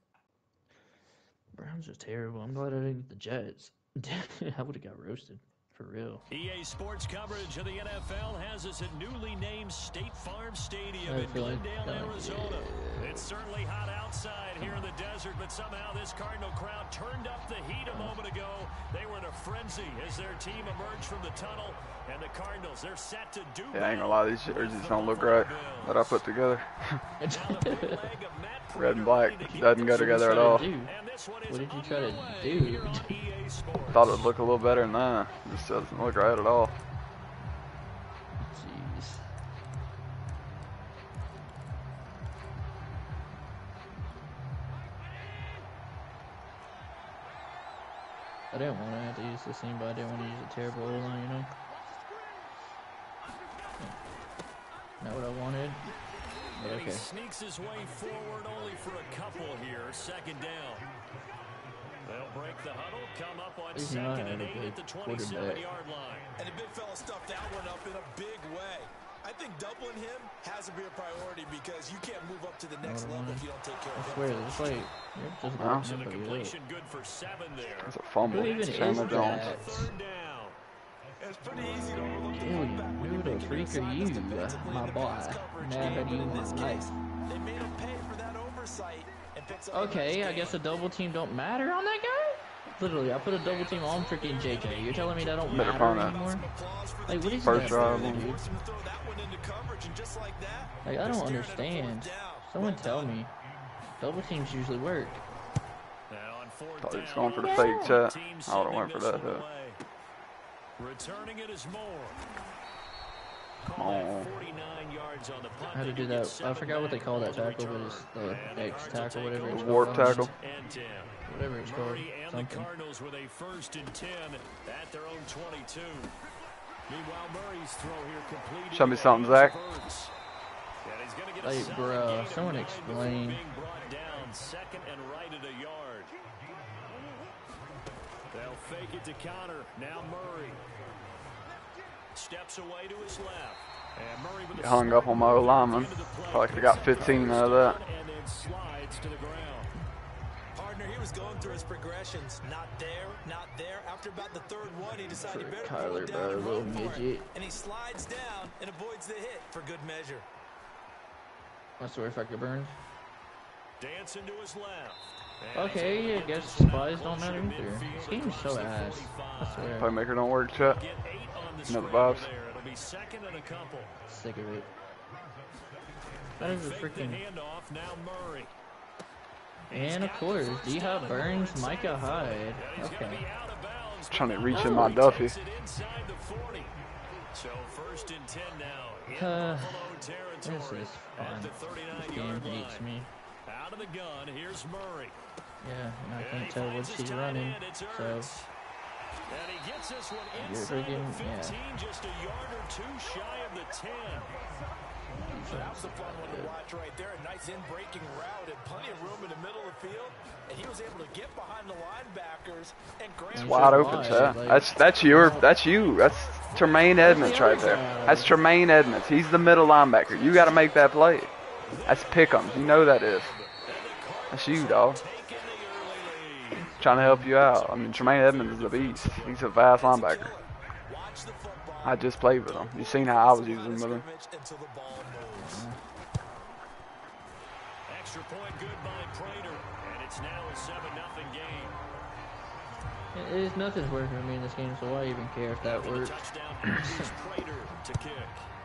Browns are terrible. I'm glad I didn't get the Jets. I would have got roasted. For real. E A Sports coverage of the N F L has us at newly named State Farm Stadium I in feel like Glendale, kinda, Arizona. yeah. It's certainly hot outside here in the desert, but somehow this Cardinal crowd turned up the heat a moment ago. They were in a frenzy as their team emerged from the tunnel, and the Cardinals, they're set to do Yeah, I ain't gonna lie, these jerseys don't look right that I put together. Red and black doesn't go together at all. What did you try to do? Thought it would look a little better than that. This doesn't look right at all. Jeez. I didn't want to have to use this thing, but I didn't want to use a terrible O-line, you know? Not what I wanted. But And he okay. sneaks his way forward only for a couple here. Second down. They'll break the huddle, come up on He's not second and a eight good at the twenty-seven quarterback. yard line. And the big fella stuffed that one up in a big way. I think doubling him has to be a priority because you can't move up to the next No, level no. if you don't take care I of him. swear, it's like, you're just Wow. So looking the up a completion good for seven there. It's a fumble. Who even is Chandler Jones. that? Third down. It's pretty easy to overlook the Dude, fullback when who you're the making freak are assignments you, defensively my in a boy? pass coverage Never game. knew In my this life. case, they made him pay for that oversight and picks up a Okay, nice I guess a gain. double team don't matter on that guy? Literally, I put a double team on freaking J J. You're telling me that don't Better matter find that. anymore? Some applause for the Like, what is First that, drive, dude? Forced him to throw that one into coverage, and just like that, Like, I they're don't staring at a fourth understand. down. Someone Well tell done. me. Double teams usually work. Now on fourth Thought he was down, going for the both fake chat. teams I would've sending went for this that, one though. away. Returning it is Moore. Come Call that on. forty-nine yards on the punt. I had to They do do get that. I seven forgot what they back call that on the tackle, but return. it's the And the X Cards will tackle, take whatever it's over called. Warp I don't know. tackle. And ten. Whatever it's called. Murray and the Something. Cardinals with a first and ten at their own twenty-two. Meanwhile, Murray's throw here completed. Show me in the something, hands Zach. of Ertz. And he's gonna get a Like, solid bruh, gain of someone nine before explain. being brought down second and right at a yard. They'll fake it to Connor. Now Murray steps away to his left. And Murray with a Hung up on my O lineman. into the play. Probably could've got fifteen out of that. And then slides to the ground. Partner, he was going through his progressions. Not there, not there. After about the third one, he decided he For better Tyler, pull it down bro, and little run for it. midget. And he slides down and avoids the hit for good measure. I swear if I could burn. Dancing to his left. And Okay, he's I able to guess get the spies snap don't matter closer to either. midfield This game's so across the ass. I forty-five. swear. Playmaker don't work, chat. Get eight on the Know the scramble vibes. there. It'll be second and a couple. Sick of it. That is a Fake the freaking. handoff. Now Murray. And of course, D-Hop Burns, Micah Hyde. And he's going to Okay. be out of bounds. Trying to but reach now in my he Duffy. takes it inside the forty. So first and ten now in Uh, Buffalo This territory is at fun. the This thirty-nine game yard hates line. me. Out of the gun, here's Murray. Yeah, and I And can't he tell finds what his he's tight running. end. It's So, Ertz. And he gets this one You're inside freaking- the fifteen, just a yard or two shy of the ten. So that was a fun one to watch right there. A nice in-breaking route and plenty of room in the middle of the field. And he was able to get behind the linebackers and grab He's It's it. wide so open, wide, chat. like- That's that's your that's you. That's Tremaine Edmonds right there. That's Tremaine Edmonds. He's the middle linebacker. You got to make that play. That's Pick'ems. You know that is. That's you, dog. Taking the early lead. Trying to help you out. I mean, Tremaine Edmonds is a beast. He's a vast linebacker. Watch the football. I just played with him. You seen how I was using him with him. Scrimmage until the ball moves. Extra point good by Prater. And it's now a seven nothing game. it, it's nothing's working for me in this game, so why even care if that After the works? touchdown, here's Prater to kick.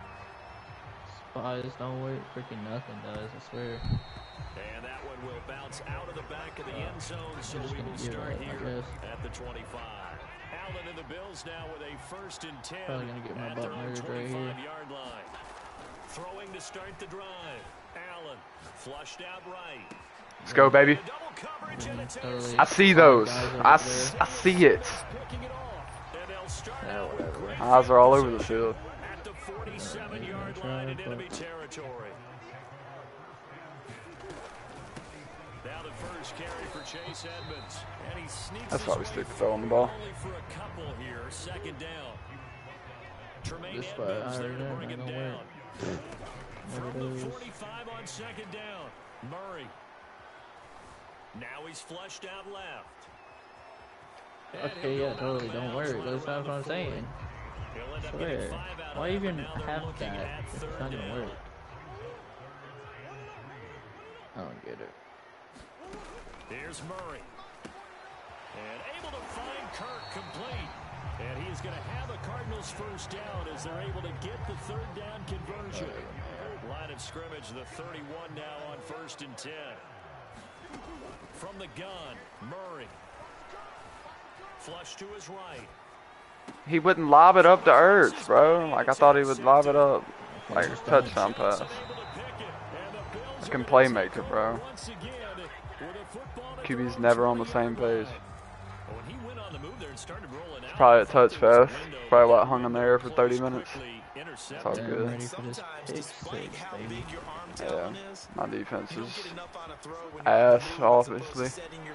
Spies don't work. Freaking nothing does, I swear. And that one will bounce out of the back of the end zone, so just we gonna will give start up, I here guess. at the twenty-five. Allen and the Bills now with a first and ten Probably gonna get my at butt their own murdered right here. twenty-five yard line. Throwing to start the drive. Allen flushed out right. Let's go, baby. Double coverage and it's Totally. intercepted. I see those. Guys over I, there. s- I see it. Picking it off. And they'll start Yeah, out with whatever. great Eyes are all over the field field. at the forty-seven Yeah, yard try line in it, enemy but- territory. Now the first carry for Chase Edmonds. And he sneaks That's his why we way stick to throwing the ball. only for a couple here. Second down. Tremaine This spot, Edmonds I there already to know, bring not him gonna down. work. From Never the does. forty-five on second down. Murray. Now he's flushed out left. Okay, yeah, totally. Don't worry. That's not what I'm saying. I swear. Why even have that if it's not gonna work? I don't get it. Here's Murray. And able to find Kirk complete. And he's going to have a Cardinals first down as they're able to get the third down conversion. Line of scrimmage, the thirty-one now on first and ten. From the gun, Murray. Flush to his right. He wouldn't lob it up to Ertz, bro. Like, I thought he would lob it up. Like, a touchdown pass. Like, can playmaker, bro. Q B's never on the same page. It's probably a touch fast. Probably what hung in there for thirty minutes. It's all good. Ready for this pick six, baby. Yeah, my defense is ass, obviously.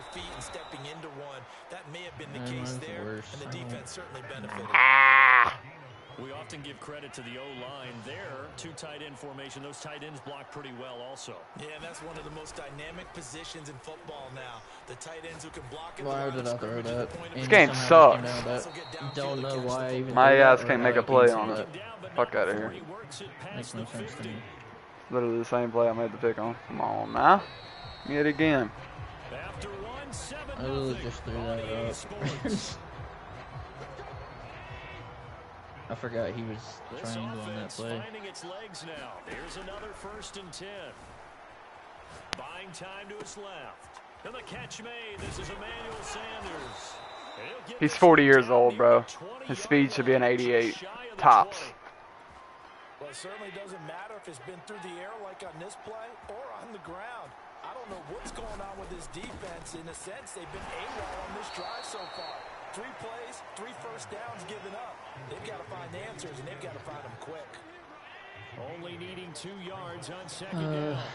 Ah! We often give credit to the O-line there. Two tight end formation. Those tight ends block pretty well also. Yeah, and that's one of the most dynamic positions in football now. The tight ends who can block it. Why did I throw that? This game sucks. Don't know why I even My ass that, can't make a play on it. Fuck out of here. Makes no sense to me. Literally the same play I made the pick on. Come on now. Get it again. I literally just threw that up. I forgot he was triangle on that play. Finding its legs now. Here's another first and ten. Buying time to his left. And the catch made. This is Emmanuel Sanders. He's forty years old, bro. His speed should be an eighty-eight tops. Well, it certainly doesn't matter if it's been through the air like on this play or on the ground. I don't know what's going on with this defense. In a sense, they've been AWOL on this drive so far. Three plays, three first downs given up. They've got to find answers, and they've got to find them quick. Only needing two yards on second Uh, down.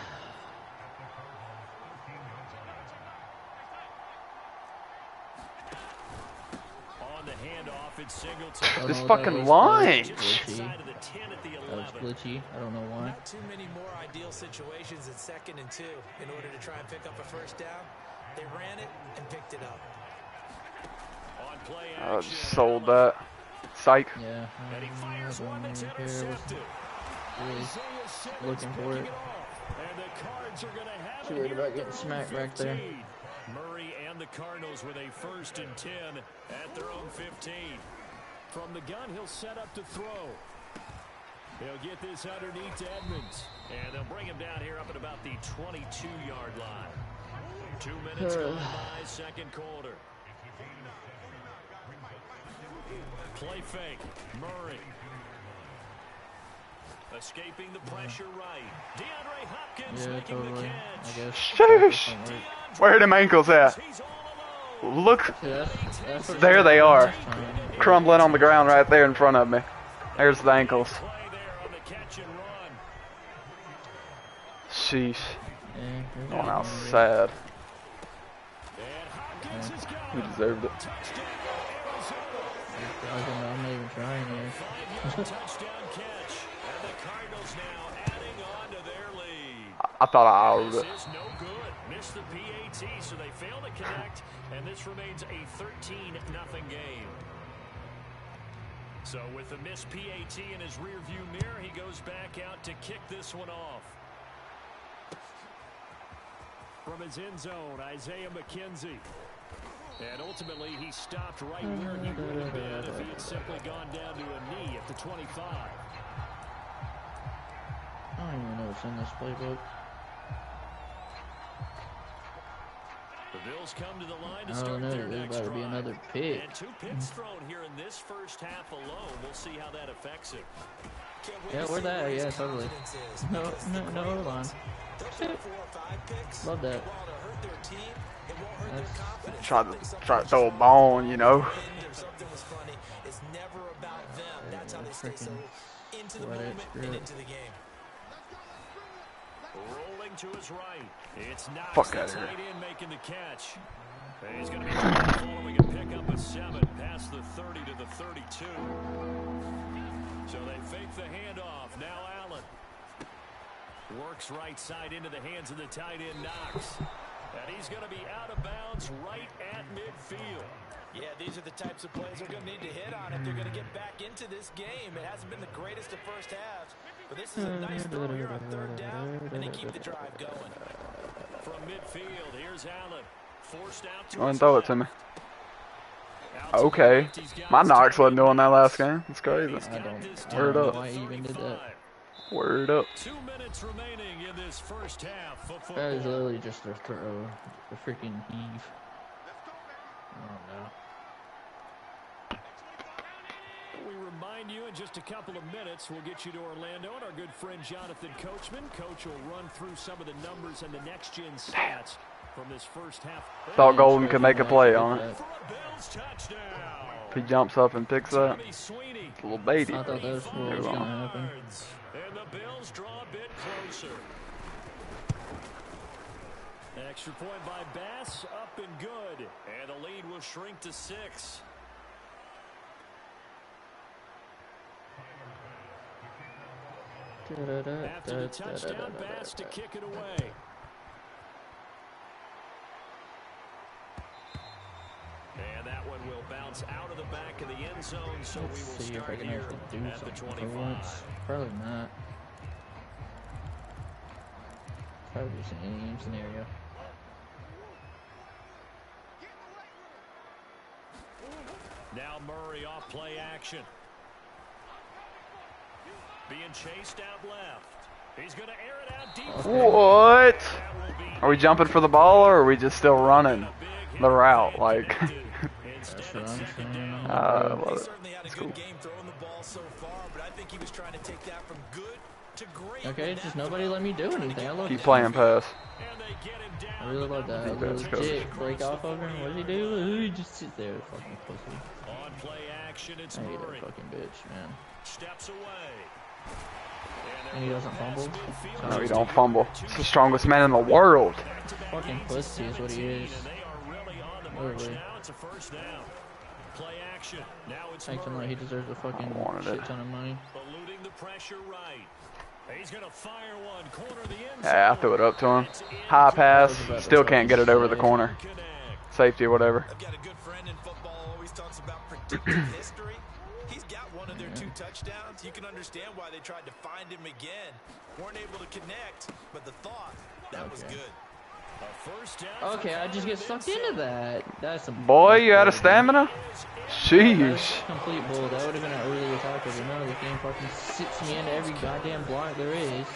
On the handoff, it's Singleton. This know, fucking that was line. glitchy. Side of the ten at the That was eleven. glitchy. I don't know why. Not too many more ideal situations at second and two in order to try and pick up a first down. They ran it and picked it up. On play I action. just sold that. Psych. Yeah. And he I fires don't one that's really care. I was intercepted. really Isaiah Simmons looking for picking it. off. And the Cards are going to have Too it worried here about at getting their smacked own right there. fifteen. Murray and the Cardinals with a first and ten at their own fifteen. From the gun, he'll set up to throw. He'll get this underneath to Edmonds. And they'll bring him down here up at about the twenty-two yard line. Two minutes gone by, second quarter. Play fake. Murray. Escaping the pressure right. DeAndre Hopkins Yeah, making the totally. catch. I guess. Shush. That work. Where are them ankles at? He's all alone. Look. See, that's, that's what There they are. last time. Crumbling on the ground right there in front of me. There's the ankles. Play there on the catch and run. Sheesh. Yeah, there's Going that out one. sad. And Hopkins has got He him. deserved it. Touchdown, Arizona. I don't know, I'm not even trying here. Five-yard touchdown catch. And the Cardinals now adding on to their lead. I thought I outed This it. is no good. Missed the P A T, so they fail to connect, and this remains a thirteen nothing game. So with the missed P A T in his rearview mirror, he goes back out to kick this one off. From his end zone, Isaiah McKenzie. And ultimately, he stopped right where he would have been if he had simply gone down to a knee at the twenty-five. I don't even know what's in this playbook. The Bills come to the line to I start don't know. their There's next about to be drive. another pick. And two picks thrown here in this first half alone. We'll see how that affects him. Can't wait Yeah, to we're see that. where his Yeah, totally. confidence is, No, because no, the no, great hold on. ones, they'll throw four or five picks, Love that. and while it'll hurt their team, it won't hurt their That's- confidence. Try I to think something try to was throw a wrong bone, you know. or something was funny. It's never about them. That's how they stay so Freaking into the Reddit moment and script. into the game. Rolling to his right. It's Knox, Fuck the outta here. tight end, making the catch. And he's going to be following a pickup of seven past the thirty to the thirty-two. So they fake the handoff. Now Allen works right side into the hands of the tight end Knox. And he's going to be out of bounds right at midfield. Yeah, these are the types of plays they're going to need to hit on if they're going to get back into this game. It hasn't been the greatest of first halves, but this is a nice throw here on third down, and they keep the drive going. From midfield, here's Allen. Forced out to Go ahead and his throw it left. to me. Out to the Okay. left, he's got My his Knox wasn't tight doing that end. last game. It's crazy. He's I got don't, this I Word don't know up. why he even did that. Word up. Two minutes remaining in this first half of football. That is literally just a throw, a freaking heave. I don't know. We remind you in just a couple of minutes, we'll get you to Orlando and our good friend Jonathan Coachman. Coach will run through some of the numbers and the next-gen stats from this first half. Thought Golden could make a play on it. For a Bills touchdown. If he jumps up and picks that, Tommy Sweeney. it's a little baby. I thought that was what was Move gonna on. happen. And the Bills draw a bit closer. Extra point by Bass, up and good. And the lead will shrink to six. After the touchdown, Bass to kick it away. And that one will bounce out of the back of the end zone, so we will Let's see if I start can here actually do at the something for twenty-five. once. Probably not. Probably just an any game scenario. Now Murray off play action. Being chased out left. He's going to air it out deep. What? That will be Are we jumping for the ball or are we just still running a big the hit route? Like, connected. That's Instead what of I'm second saying. down. uh, I He love it. certainly had a It's good cool. game throwing the ball so far, but I think he was trying to take that from good to great. Okay, with it's just that nobody throw. let me do anything. I love Keep it. playing pass. And they get him down. I really love that. I think Little that's coach. legit break off of him. What does he do? Ooh, he just sit there, fucking pussy. On play action, it's I hate Murray. that fucking bitch, man. Steps away. And he doesn't fumble. No, he don't fumble. He's the strongest man in the world. Fucking pussy is what he is. And they are really on the march Literally. now. It's a first down. Play action. Now it's Makes him like Murray. he deserves a fucking wanted shit it. ton of money. Eluding the pressure right. He's going to fire one. Corner of the end Yeah, I zone. threw it up to him. It's High incomplete. pass. Still can't get it over the corner. Connect. Safety or whatever. I've got a good friend in football, always talks about predictive history. He's got one of their two touchdowns. You can understand why they tried to find him again. Weren't able to connect, but the thought, that was Okay. good. A first down for Okay, I just get sucked into that. That's some Boy, you out of that's stamina? crazy. Sheesh. That's complete bull. That would have been an early attack, but no, the game fucking sits me into every goddamn block there is.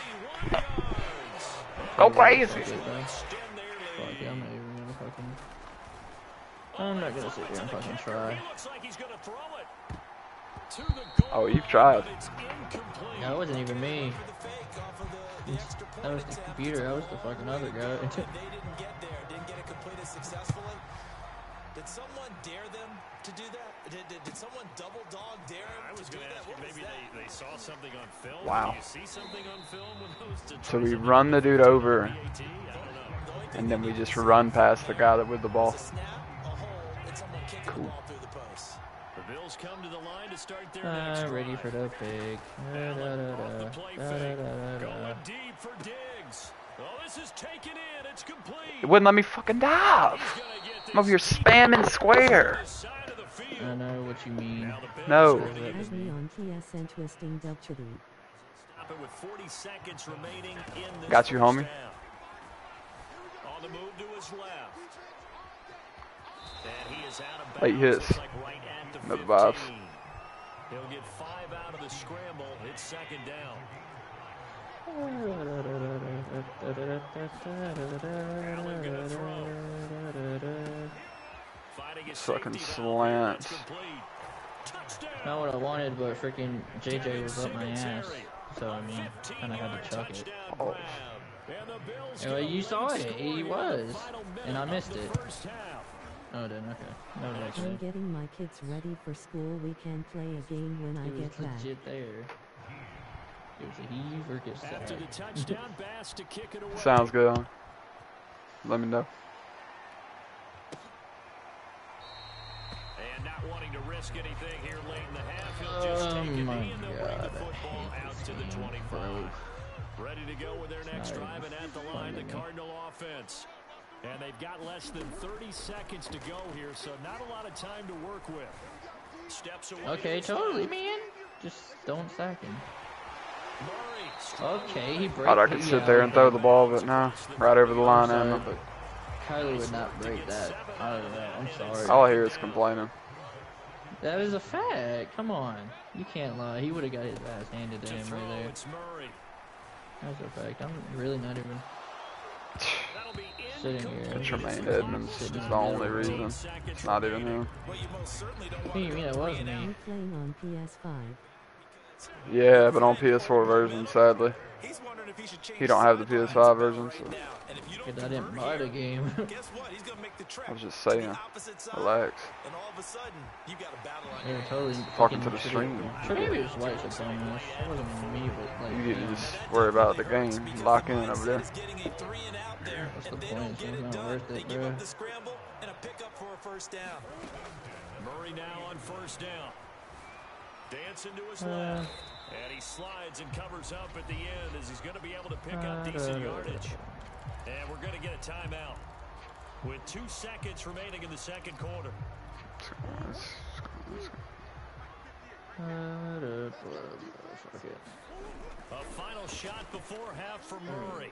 Go crazy. Fuck it, bro. Fuck yeah, I'm not even gonna fucking. I'm not gonna sit here and fucking try. Looks like he's going to throw it. To the goal Oh, you've line, tried. but it's incomplete. No, it wasn't even me. For the fake off of the, the extra point That was the attempt. computer. That was the fucking other guy. They didn't get there, didn't get it completed successfully. Did someone dare them to do that? Did, did, did someone double dog dare I him was to do going to that? ask you, What was maybe that? they, they saw something on film. Wow. Do you see something on film with those? So we run the dude over, P A T? I don't know. and then we just run past the guy that with the ball. It's a snap, a hole, and someone kicking Cool. the ball through the post. The Bills come to the line to start their Ah, next ready drive. for the pick. Da, da, da, Allen off da, the play da, fake. da, da, da. Going deep for Diggs. Oh, this is taken in. It's complete. It wouldn't let me fucking dive. He's gonna get this I'm over here deep spamming to square. the side of the field. I know what you mean. Now the Bills No. are gonna That's Ivy on T S N twisting Del Chitty. stop it with forty seconds remaining in this Got you, first homie. half. On the move to his left. And he is out of Late bounds. hits. Looks like right at the Another vibes. fifteen. He'll get five out of the scramble. It's second down. Allen gonna throw. Fighting his Fucking safety valve. It's slants. complete. Touchdown. Not what I wanted, but freaking J J was up my ass. So, I mean, kind of had to chuck it. Oh. Yeah, well, you saw it. He was. And I missed it. Oh, it didn't. Okay. No, it I'm actually. getting my kids ready for school. We can play a game when I It was get back. legit there. It was a heave or get After the sacked. touchdown, Bass to kick it away. Sounds good. Huh? Let me know. And not wanting to risk anything here late in the half, he'll just Oh take a my knee and they'll bring God, the I football hate out this to the game, twenty-five. bro. Ready to go with their next not drive, even and at the funny line, the to me. Cardinal offense. And they've got less than thirty seconds to go here, so not a lot of time to work with. Steps away. Okay, totally, man. Just don't sack him. Okay, he breaks. Thought I could sit there and throw the ball, but no, right over the line. Sorry, Emma. but Kyler would not break that. I don't know. I'm sorry. All I hear is complaining. That is a fact. Come on. You can't lie. He would have got his ass handed to him right there. That's a fact. I'm really not even sitting here. Tremaine Edmonds is the only reason. It's not even him. What do you mean it wasn't me? You playing on P S five? Yeah, but on P S four version, sadly. He don't have the P S five version, so. Because I didn't buy the game. I was just saying. Relax. Yeah, totally. Talking to the stream. Sure, maybe it was white chips on this. It wasn't even me, but like. You need to just worry about the game. Lock in over there. What's the point? It's not worth it, bro. Murray now on first down. Dancing to his Uh, left. And he slides and covers up at the end as he's going to be able to pick up decent yardage. And we're going to get a timeout with two seconds remaining in the second quarter. Fuck it. A final shot before half for Murray.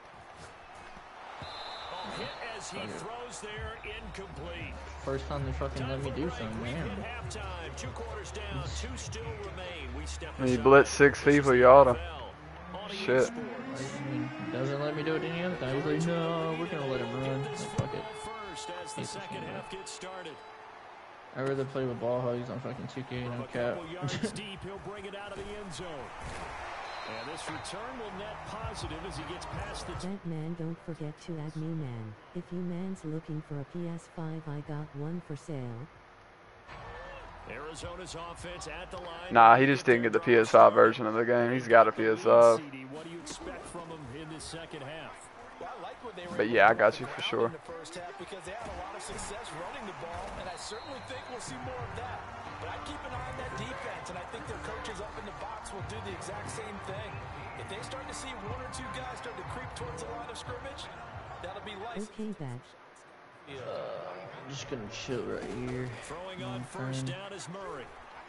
A hit as he throws there, incomplete. First time they fucking let me do something, man. Halftime, two quarters down, two still remain. We step When you aside. blitz six people, you oughta. Shit. I mean, doesn't let me do it any other time. He's like, no, we're gonna let him run. Like, fuck it. First as the second half gets started. I rather play with ball hugs on fucking two K From than a cap. couple yards deep, he'll bring it out of the end zone. And this return will net positive as he gets past the That man, don't forget to add me, man. If you man's looking for a P S five, I got one for sale. Arizona's offense at the line. Nah, he just didn't get the P S five version of the game. He's got a P S five. What do you expect from him in this second half? But yeah, I got you for sure. First half because they had a lot of success running the ball, and I certainly think we'll see more of that. But I keep an eye on that defense, and I think their coaches up in the box will do the exact same thing. If they start to see one or two guys start to creep towards the line of scrimmage, that'll be life. Okay, that. Uh, I'm just gonna chill right here. Throwing on first down is Murray.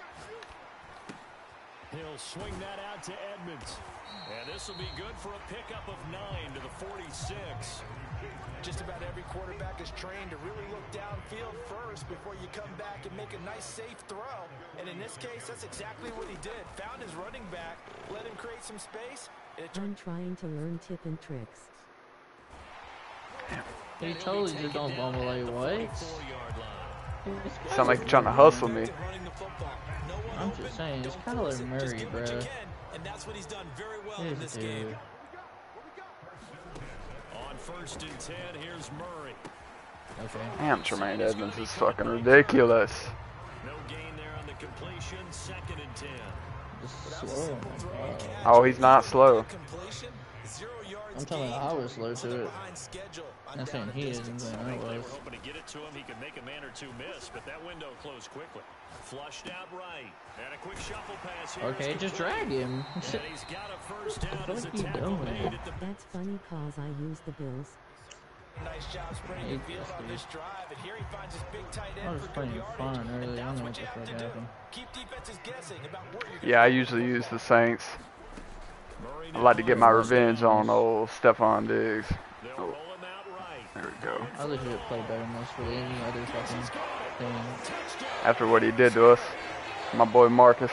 He'll swing that out to Edmonds. And this will be good for a pickup of nine to the forty-six. Just about every quarterback is trained to really look downfield first before you come back and make a nice, safe throw. And in this case, that's exactly what he did. Found his running back, let him create some space. And it I'm trying to learn tip and tricks. He totally just don't bumble like what? Sound like you're trying to hustle me. I'm just saying, it's Kyler Murray, bro. And that's what he's done very well in This this game. dude. On first and ten, here's Murray. Okay. Damn, Tremaine Edmonds is fucking ridiculous. No gain there on the completion. Second and ten. Just slow. Uh, Oh, he's not slow. I'm telling you, I was slow to it. I'm not saying he isn't, but I They was. were hoping to get it to him. He could make a man or two miss, but that window closed quickly. Flushed out right. And a quick shuffle pass here. Okay, just drag him. And he's got a first down What as a are you tackle doing? made at the That's funny cause I use the Bills. Nice job spreading Hate the field this on dude. this drive, and here he finds his big tight I end was for good playing yardage. fun And early. I don't that's know what what you the have fuck to do. happened. Keep defenses guessing about where you're Yeah, I usually use the Saints. I like to get my revenge on old Stephon Diggs. They'll Oh, roll him out right. there we go. I legit play better than this for any other fucking thing. After what he did to us, my boy Marcus,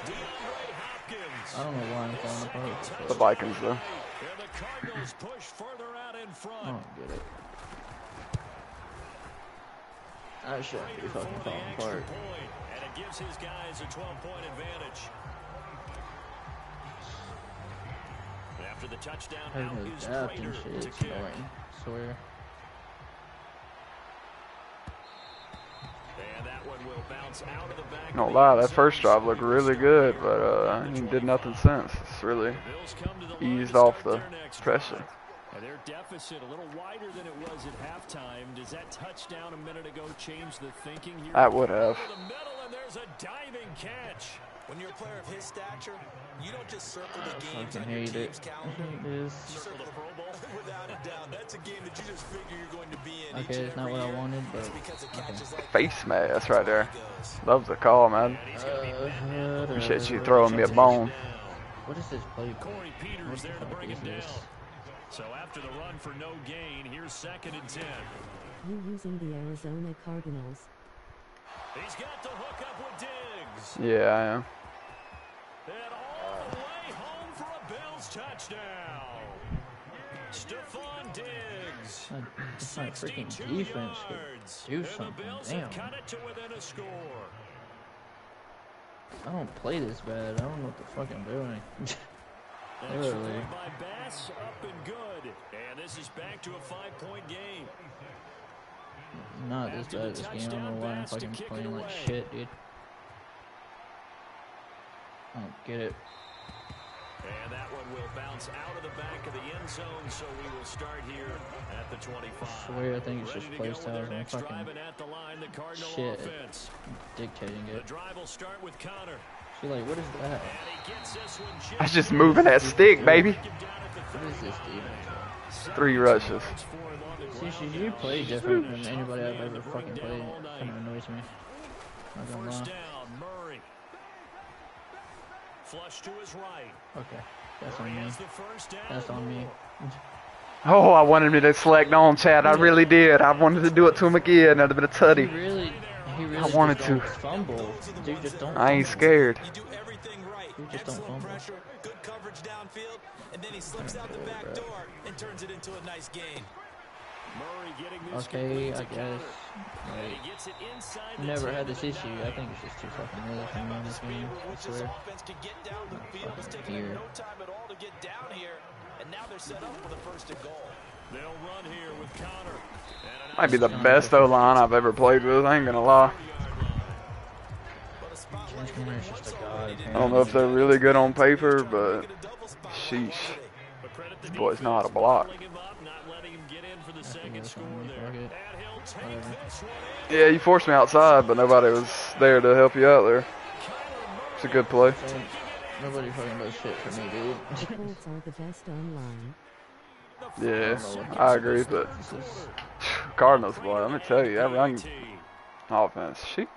I don't know why I'm falling apart. the Vikings though. And the Cardinals push further out in I front. don't get it. I shouldn't be fucking For the falling extra apart. point, and it gives his guys a twelve-point advantage. After the touchdown, I out heard is no depth Prater and shit. to It's kick. annoying. I swear. And that one will bounce out of the back. No lie, that first drive looked really good, but uh, he did nothing since. It's really Bills come to the line eased to off start the their next pressure. drive. And their deficit a little wider than it was at halftime. Does that touchdown a minute ago change the thinking here? That would have. Over the middle, and there's a diving catch. When you're a player of his stature, you don't just circle the games Fucking on your hate it. team's I calendar. hate this. Circle the Pro Bowl. Without a doubt, that's a game that you just figure you're going to be in. Okay, it's not what I wanted, but It's because of catches like Face mask right there. Loves the call, man. uh, Appreciate you throwing me a bone. What is this play? Corey Peters What the there to fuck bring is him down. this? So after the run for no gain, here's second and ten. You using the Arizona Cardinals? He's got the hook up with Diggs. Yeah, I am. And all the way home for a Bills touchdown. Stephon Diggs. It's not freaking sixty-two defense. yards. Do And the something. Bills Damn. have cut it to within a score. I don't play this bad. I don't know what the fuck I'm doing. That's Literally. thrown by Bass, up and good. And this is back to a five-point game. Not this bad at this game. I don't know why I'm fucking playing like shit, dude. I don't get it. And that one will bounce out of the back of the end zone, so we will start here at the twenty-five. I swear I think it's just Ready to play go with styles. their I'm next fucking drive, and at the line, the Cardinal shit. offense. dictating The it. drive will start with Connor. She's like, what is that? And he gets this one just That's just moving that stick, baby. What is this defense? Three rushes. See, she, you play different than anybody I've ever fucking played. It kind of annoys me. Not gonna First lie. down, Murray. Flush to his right. Okay, that's on Murray me. has the first down. That's on me. Oh, I wanted me to select on, Chad. I really did. I wanted to do it to him again. That'd have been a He tutty. really, he really I wanted just to. don't fumble. Dude, just don't. I ain't fumble. scared. You do everything right. You just don't Excellent fumble. pressure, good coverage downfield, and then he slips out the back door and turns it into a nice gain. Murray getting this Okay, complete I to guess. Connor. And he gets it inside the Never had ten this to the issue. I nine. think it's just too fucking early for me in this game. I Which this swear. offense can get down the field. It's fucking taking here. them no time at all to get down here, and now they're set up for the first and goal. They'll run here with Connor. And an Might be the best O-line I've ever played with. I ain't gonna lie. James Conner's just a god. I don't know if they're really good on paper, but sheesh. But credit the This boy's know how to defense block. pulling him up, not letting him get in for the I think second that's score on me. there. Fuck it. And he'll take Whatever. this one in. Yeah, you forced me outside, but nobody was there to help you out there. It's a good play. So, nobody fucking does shit for me, dude. Colts are the best online. Yeah, I agree, but This is, Cardinals, boy, let me tell you, that run offense, sheesh.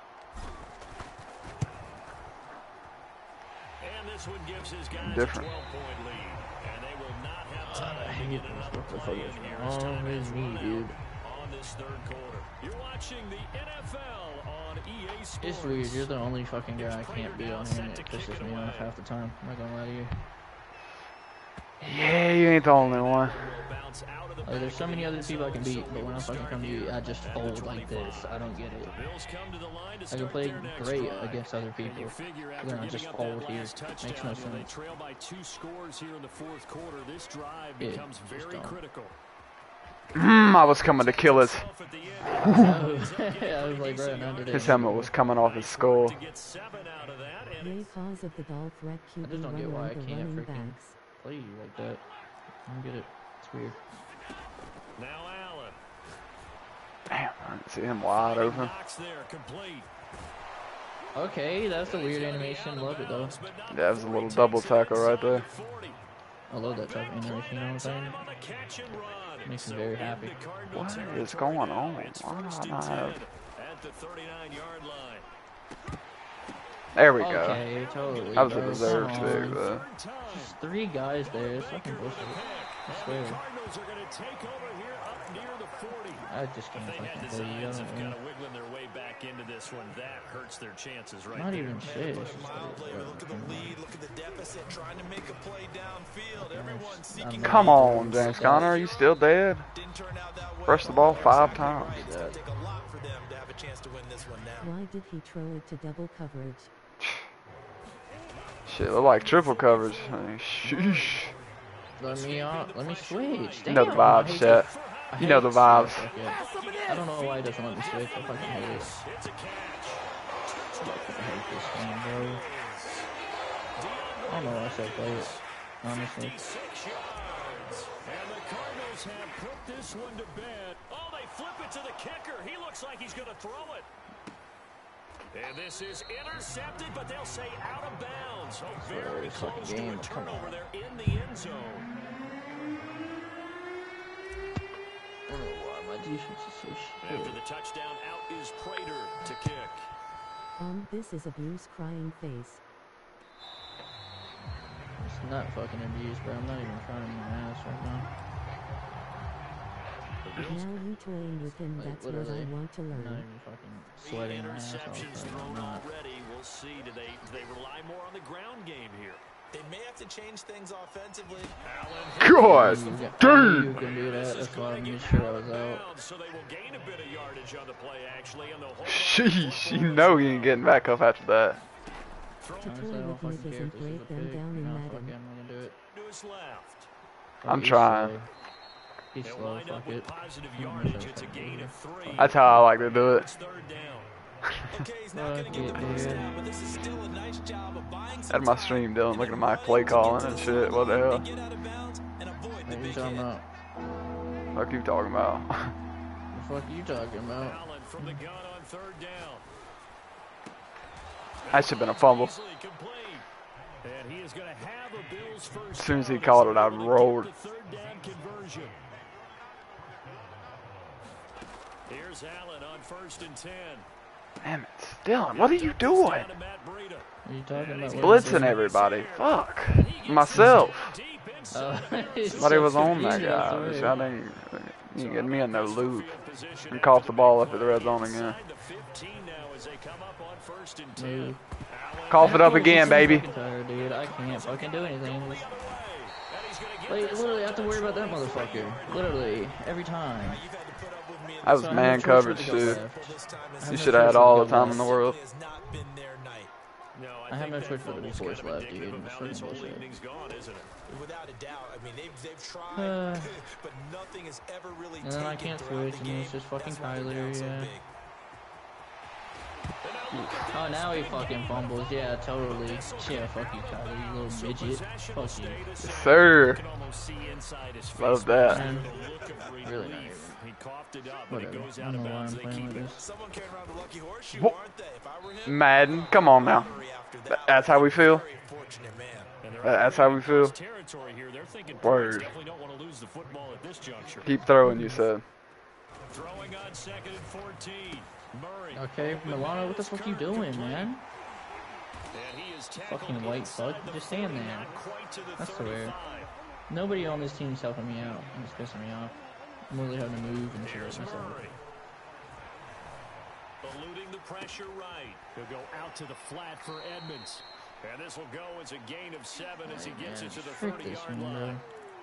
And this one gives his guys Different. a twelve-point lead. And they will not have I time to hate get this. enough What the to fuck play is in here as wrong time with has me, run out dude? on this third quarter. You're watching the N F L on E A Sports. It's weird. You're the only fucking guy I can't be on here, and it pisses me off half the time. I'm not gonna lie to you. Yeah, you ain't the only one. Bounce out of the Like, there's so back many of other the people I can end zone, beat, so but we when I will fucking start come to you, here I just at the fold like this. twenty-five. I don't get it. The Bills come to the line to I can start play their next great drive. against other And people. you figure after Then I giving just up fold that here. last Makes touchdown, no you know, they sense. trail by two scores here in the fourth quarter. This drive Yeah, becomes just very don't. critical. Hmm, I was coming to kill his. Off at the end. I was like, bro, now did it. His helmet was coming off his skull. To get seven out of that, and Yay cause of the ball threat Q I B just don't get run why I over can't running freaking backs. play you like that. I don't get it. It's weird. now Allen. Damn, I didn't see him wide open. Knocks there, complete. Okay, that's a weird animation. Love it though. Yeah, that was a little double tackle right there. I love that type of animation. You know what I'm saying? On the catch and run. Makes me very happy. What is going on? Why do I not have... At the thirty-nine yard line. There we go. Okay, totally. That was a bro. deserved Come pick, on. though. Just three guys there. It's fucking bullshit. I swear. Cardinals are going to take over here up near the forty. I just can't They had fucking play you. I designs don't of know. kind of wiggling their way back into this one. That hurts their chances right Not there. even shit. It's just Wild play. like, Look at the lead. Look at the deficit. Trying to make a play downfield. Everyone's I seeking. don't know. Come on, James Conner, are you still dead? Didn't turn out that way. Rushed the ball five times. It's going to take a lot for them to have a chance to win this one now. Why did he throw it to double coverage? Shit, look like triple coverage. I mean, sheesh. let me on. Let me switch. You know the Damn, I vibes, hate Chet. that. I You know hate the vibes. stuff like that. I don't know why he doesn't let me switch. I fucking hate it. It's a catch. I fucking hate this game, bro. I don't know why I should play it. Honestly. fifty-six yards. And the Cardinals have put this one to bed. Oh, they flip it to the kicker. He looks like he's going to throw it. And this is intercepted, but they'll say out of bounds. Oh, very this fucking close to a game. Come turnover on. there in the end zone. defense is so shit. After the touchdown, out is Prater to kick. Um, this is abuse crying face. It's not fucking abuse, bro. I'm not even crying my ass right now. Now you toying with him, Like, that's what I literally, want to I'm not learn. even fucking sweating my ass off. Interceptions Right thrown now. already. We'll see. Do they, do they rely more on the ground game here? They may have to change things offensively. God, You got- dude. You can do that. That's why I made sure I was out. So they will gain a bit of yardage on the play, actually, and they'll hold on. Sheesh, you know he ain't getting back up after that. Honestly, I toy don't with fucking niggas care and if this is a break them pick. down in No, Madden. fuck it, I'm gonna do it. To his left. Oh, I'm he's trying. slow. He's They'll slow, wind up fuck with it. positive I'm gonna yardage. say It's a fuck gain it. of three. That's how I like to do it. It's third down. Okay, he's not going to get the Fuck it, first dude. down, but this is still a nice job of buying some At my time stream, Dylan, and looking at then my running play to get calling to and the shit. What the sideline hell? and get out of bounds and avoid the What you big talking hit. about? What you talking about? The fuck are you talking about? Allen from the gun on third down. That should have been a fumble. Easily complete. And he is going to have a Bills first As soon as he down caught it, they're I able to get roared. the third down conversion. Here's Allen on first and ten. Damn it. Dylan, what are you doing? Down to Matt Breida. What are you talking about? What are you Blitzing doing? everybody. Fuck. Myself. Deep Oh, inside. he's Somebody so was on that confused, guy. sorry. Just- I didn't, you ain't getting me in no loop. Field position And cough after the ball big up at the red play. zone again. Inside the fifteen now as they come up on first and ten. Move. Allen Cough it up I'm again, so baby. fucking tired, dude. I can't fucking do anything. the other way. And he's gonna get Like, this literally, I on have to worry about that touchdown. motherfucker. Literally, every time. You've had to put up with me in That was So I have man no choice coverage, but to go dude. left. this time I as have You no should have choice had but all to the go time in left. the world. has not been their night. No, I have think no that choice but to be fumble's forced kind of left, dude. indicative of It's how fucking this whole bullshit. evening's gone, isn't it? Without a doubt. I mean, they've, they've tried, Uh, but nothing has ever really And then I taken can't throughout switch, the and game. it's just fucking That's why they're Kyler, down so yeah. big. Oh, now he fucking fumbles. Yeah, totally. Yeah, fuck you, Kyler, you little midget. Fuck you. Yes, sir. You can almost see inside his face. Love that. Man, The look of really not relief. even. He coughed it up, but it Whatever. goes I out don't of know why bounds. I'm They playing keep like it. this. Someone carrying around the lucky horseshoe, Wha- aren't they? If I were him, Madden, come on now. after Th- that, That's how we feel. very fortunate man. And they're That's how we feel. territory here. They're thinking Word. points. Definitely don't want to lose the football at this juncture. Keep throwing, you said. Throwing on second and fourteen. Murray. Okay, Milano, what the fuck you doing, man? And he is tackled Fucking white inside fuck. the Just stand forty, there. not quite to the That's the weird. thirty-five. Nobody on this team's helping me out, and it's pissing me off. I'm really having to move and shit Here's myself. Murray. Eluding the pressure right. He'll go out to the flat for Edmonds. And this will go as a gain of seven as he Hey, gets man, it to the frick this thirty-yard one, bro. line.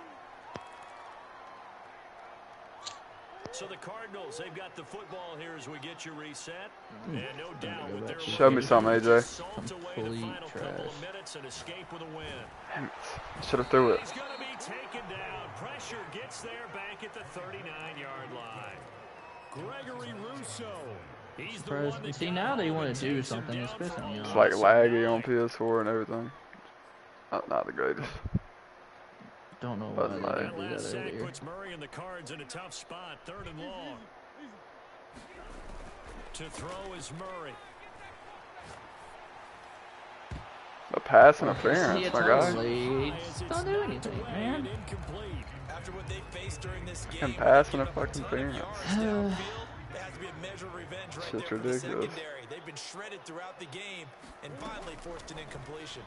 So the Cardinals, they've got the football here as we get you reset. And no doubt with their Show me something, A J. salt away the Complete final couple trash. of minutes and escape with a win. Damn it. Should have threw it. He's going to be taken down. Pressure gets there back at the thirty-nine-yard line. Gregory Rousseau. He's the Surprised- one that See, got now they home wanna and do takes him something, it's down pissing for me a It's off. like loss. laggy on P S four and everything. Not, not the greatest. Don't know why Doesn't they matter. didn't That do last that sack earlier. puts Murray and the Cards in a tough spot. Third and long. To throw is Murray. A pass See, interference, it's my guy. totally. As it's Don't do knocked anything, away man. and incomplete. After what they faced during this game, And passing a giving up fucking ton of interference. yards downfield, there has to be a measure of revenge right Shit's there for the ridiculous. secondary. They've been shredded throughout the game and finally forced an incompletion.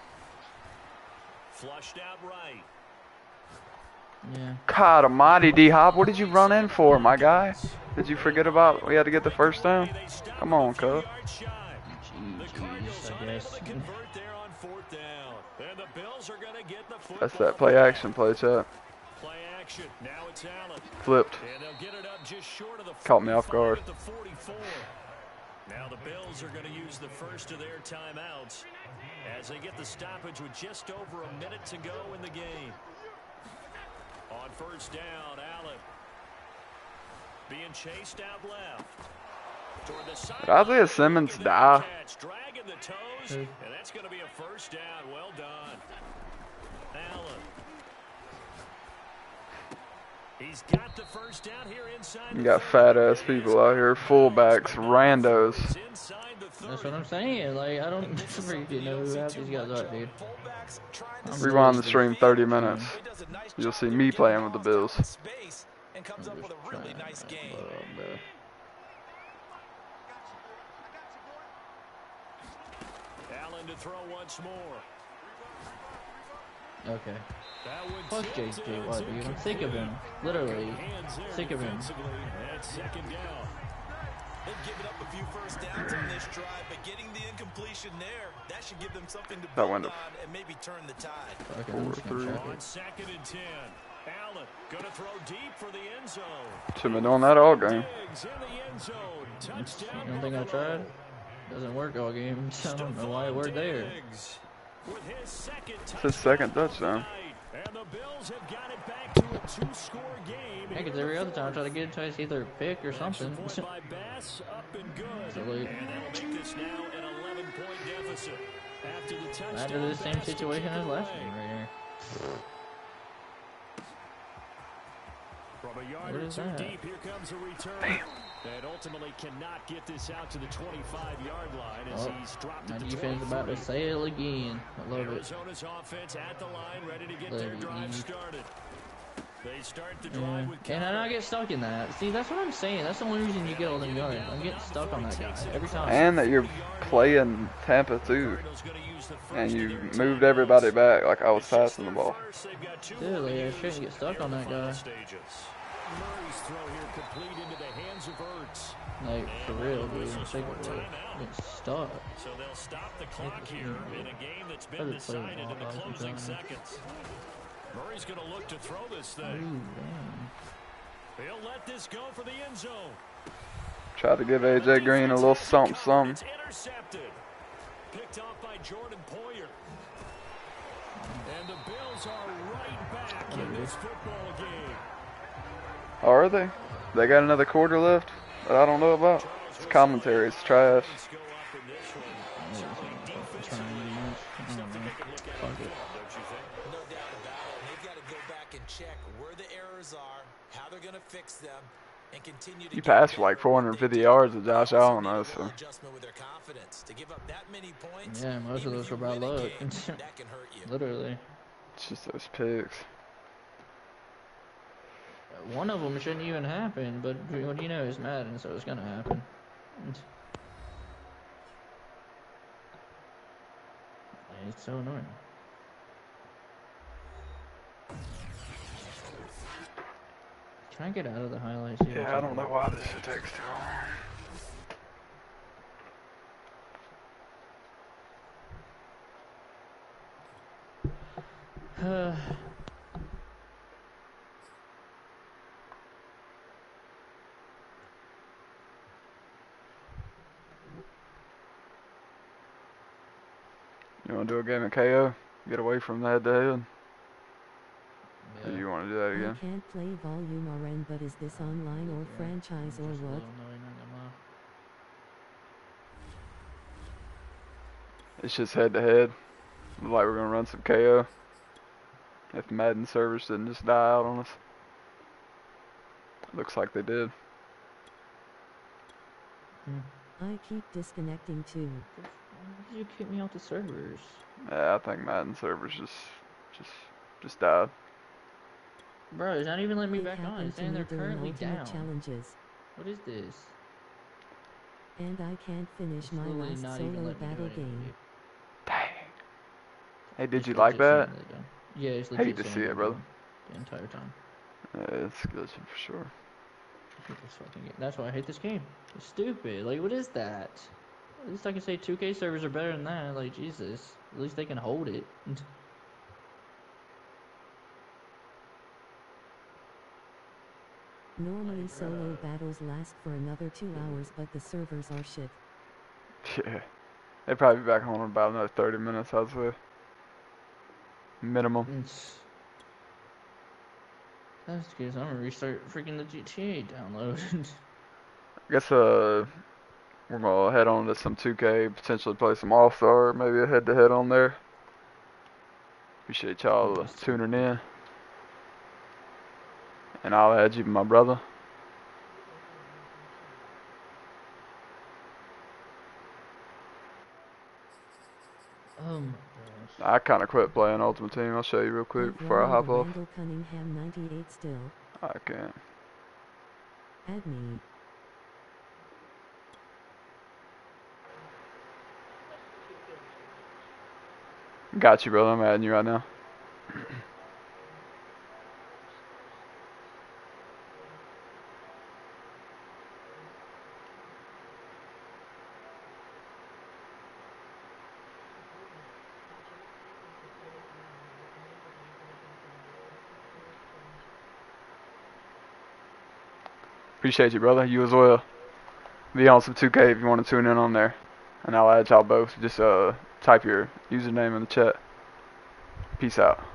Flushed out right. Yeah. God almighty, D-Hop, what did you run in for, my guy? Did you forget about we had to get the first down? They stop Come on, a few cuz. yards shy. The Jeez, Cardinals I unable guess. to convert there on fourth down. And the Bills are going to get the football. That's that play action, play chat. Play action. Now it's Allen. Flipped. And they'll get it up just short of the Caught me off guard. forty-five at the forty-four. Now the Bills are going to use the first of their timeouts as they get the stoppage with just over a minute to go in the game. On first down, Allen being chased out left. Toward the side. Did Isaiah Simmons die? Catch, dragging the toes, Who? and that's going to be a first down. Well done. Allen. He's got the first down here inside. You got fat ass people out here, fullbacks, randos. That's what I'm saying. Like, I don't freaking know who half these guys are, dude. I'm Rewind the really stream thirty minutes. He does a nice You'll job see there me getting playing with the off to Bills. space and comes up with a really nice game. Oh, bro. Allen to throw once more. Okay. That one Fuck J tilted J to Watt, dude. I'm sick of him. Literally. hands there Sick of him. defensively. That's second down. They've given up a few first downs on this drive, but getting the incompletion there, that should give them something to That build went on up. and maybe turn the tide. Okay, I'm just gonna check On it. second and ten. Allen gonna throw deep for the end zone. Should have been doing that all game. Diggs in the end zone. Touchdown. You don't think I Buffalo. tried? Doesn't work all game. I don't know why it worked there. Diggs with his second It's his second touchdown. tonight. And the Bills have got it back to a two-score game. Heck, it's every other time I try to get it to it's either a pick or something. Extra point by Bass, up and good. Absolutely. And that'll make this now an eleven-point deficit. After the touchdown, Back to the same Bass situation as continued last play. game right here. From a yard What or is two that? deep, here comes a return. And ultimately cannot get this out to the twenty-five-yard line as Oh, he's dropped my it to defense about to twenty-three. sail again. I love it. Arizona's offense at the line, ready to get Let their it drive eat. started. They start the Yeah. drive with And I Connor. don't get stuck in that. See, that's what I'm saying. That's the only reason you get all them yards. I'm getting stuck on that guy every time. And that you're playing Tampa too. Cardinals gonna use the first And of you their moved timeouts. everybody back like I was It's just passing the their ball. first. They've got two Dude, like, I remaining shouldn't get stuck here on in that the final guy. stages. Murray's throw here complete into the hands of Ertz. Like, for real, dude. I'm sick of it. I'm getting stuck. So they'll stop the clock this here game, in a game that's I been just played decided in the ball five closing times. seconds. Murray's going to look to throw this Ooh, thing. damn. He'll let this go for the end zone. Tried to give A J Green a little something, something. It's intercepted. Picked off by Jordan Poyer. And the Bills are right back in this football game. Oh, are they? They got another quarter left that I don't know about. This commentary is trash. Points go up in this one. I'm Certainly trying to defensively, much. I don't something know. they can look at Fuck as it. well, don't you think? No doubt about it. They've got to go back and check where the errors are, how they're going to fix them, and continue to You get passed for like better four at what hundred they fifty do. yards with Josh They also Allen, need a though, little so adjustment with their confidence. To give up that many points, Yeah, most of even those if were you bad win a luck. game, that can hurt you. Literally. it's just those picks. One of them shouldn't even happen, but what do you know? It's Madden, so it's gonna happen. It's so annoying. Can I get out of the highlights here? Yeah, I don't know why this takes too long. Uh, You want to do a game of K O? Get away from the head to head? Or yeah. you want to do that I again? can't play Volume R N, but is this online or Yeah, franchise or just a what? little annoying, not gonna lie. It's just head to head. Like we're gonna run some K O. If the Madden servers didn't just die out on us. Looks like they did. I keep disconnecting too. Why did you kick me off the servers? Yeah, I think Madden servers just, just, just died. Bro, it's not even letting me It back on. happened It's to saying me they're during currently Ultimate down. Challenges, What is this? and I can't finish It's my literally last not even solo letting me do battle anything, game. dude. Dang. Hey, did It's you like legit saying that? they're done. Yeah, it's Hate legit to saying see it, they're brother. done the entire time. Yeah, it's glitching for sure. I hate this fucking game. That's why I hate this game. It's stupid. Like, what is that? At least I can say two K servers are better than that. Like, Jesus. At least they can hold it. Normally solo battles last for another two hours, but the servers are shit. Yeah. They'd probably be back on in about another thirty minutes, I'd say. Minimum. It's- That's because I'm gonna restart freaking the G T A download. I guess uh, we're gonna head on to some two K, potentially play some All Star, maybe a head to head on there. Appreciate y'all uh, tuning in. And I'll add you, my brother. Oh my gosh. I kind of quit playing Ultimate Team. I'll show you real quick I've before I run hop the off. Randall Cunningham ninety-eight still. I can't. Add me. Got you, brother. I'm adding you right now. Appreciate you, brother. You as well. Be on some two K if you want to tune in on there. And I'll add y'all both. Just uh, type your username in the chat. Peace out.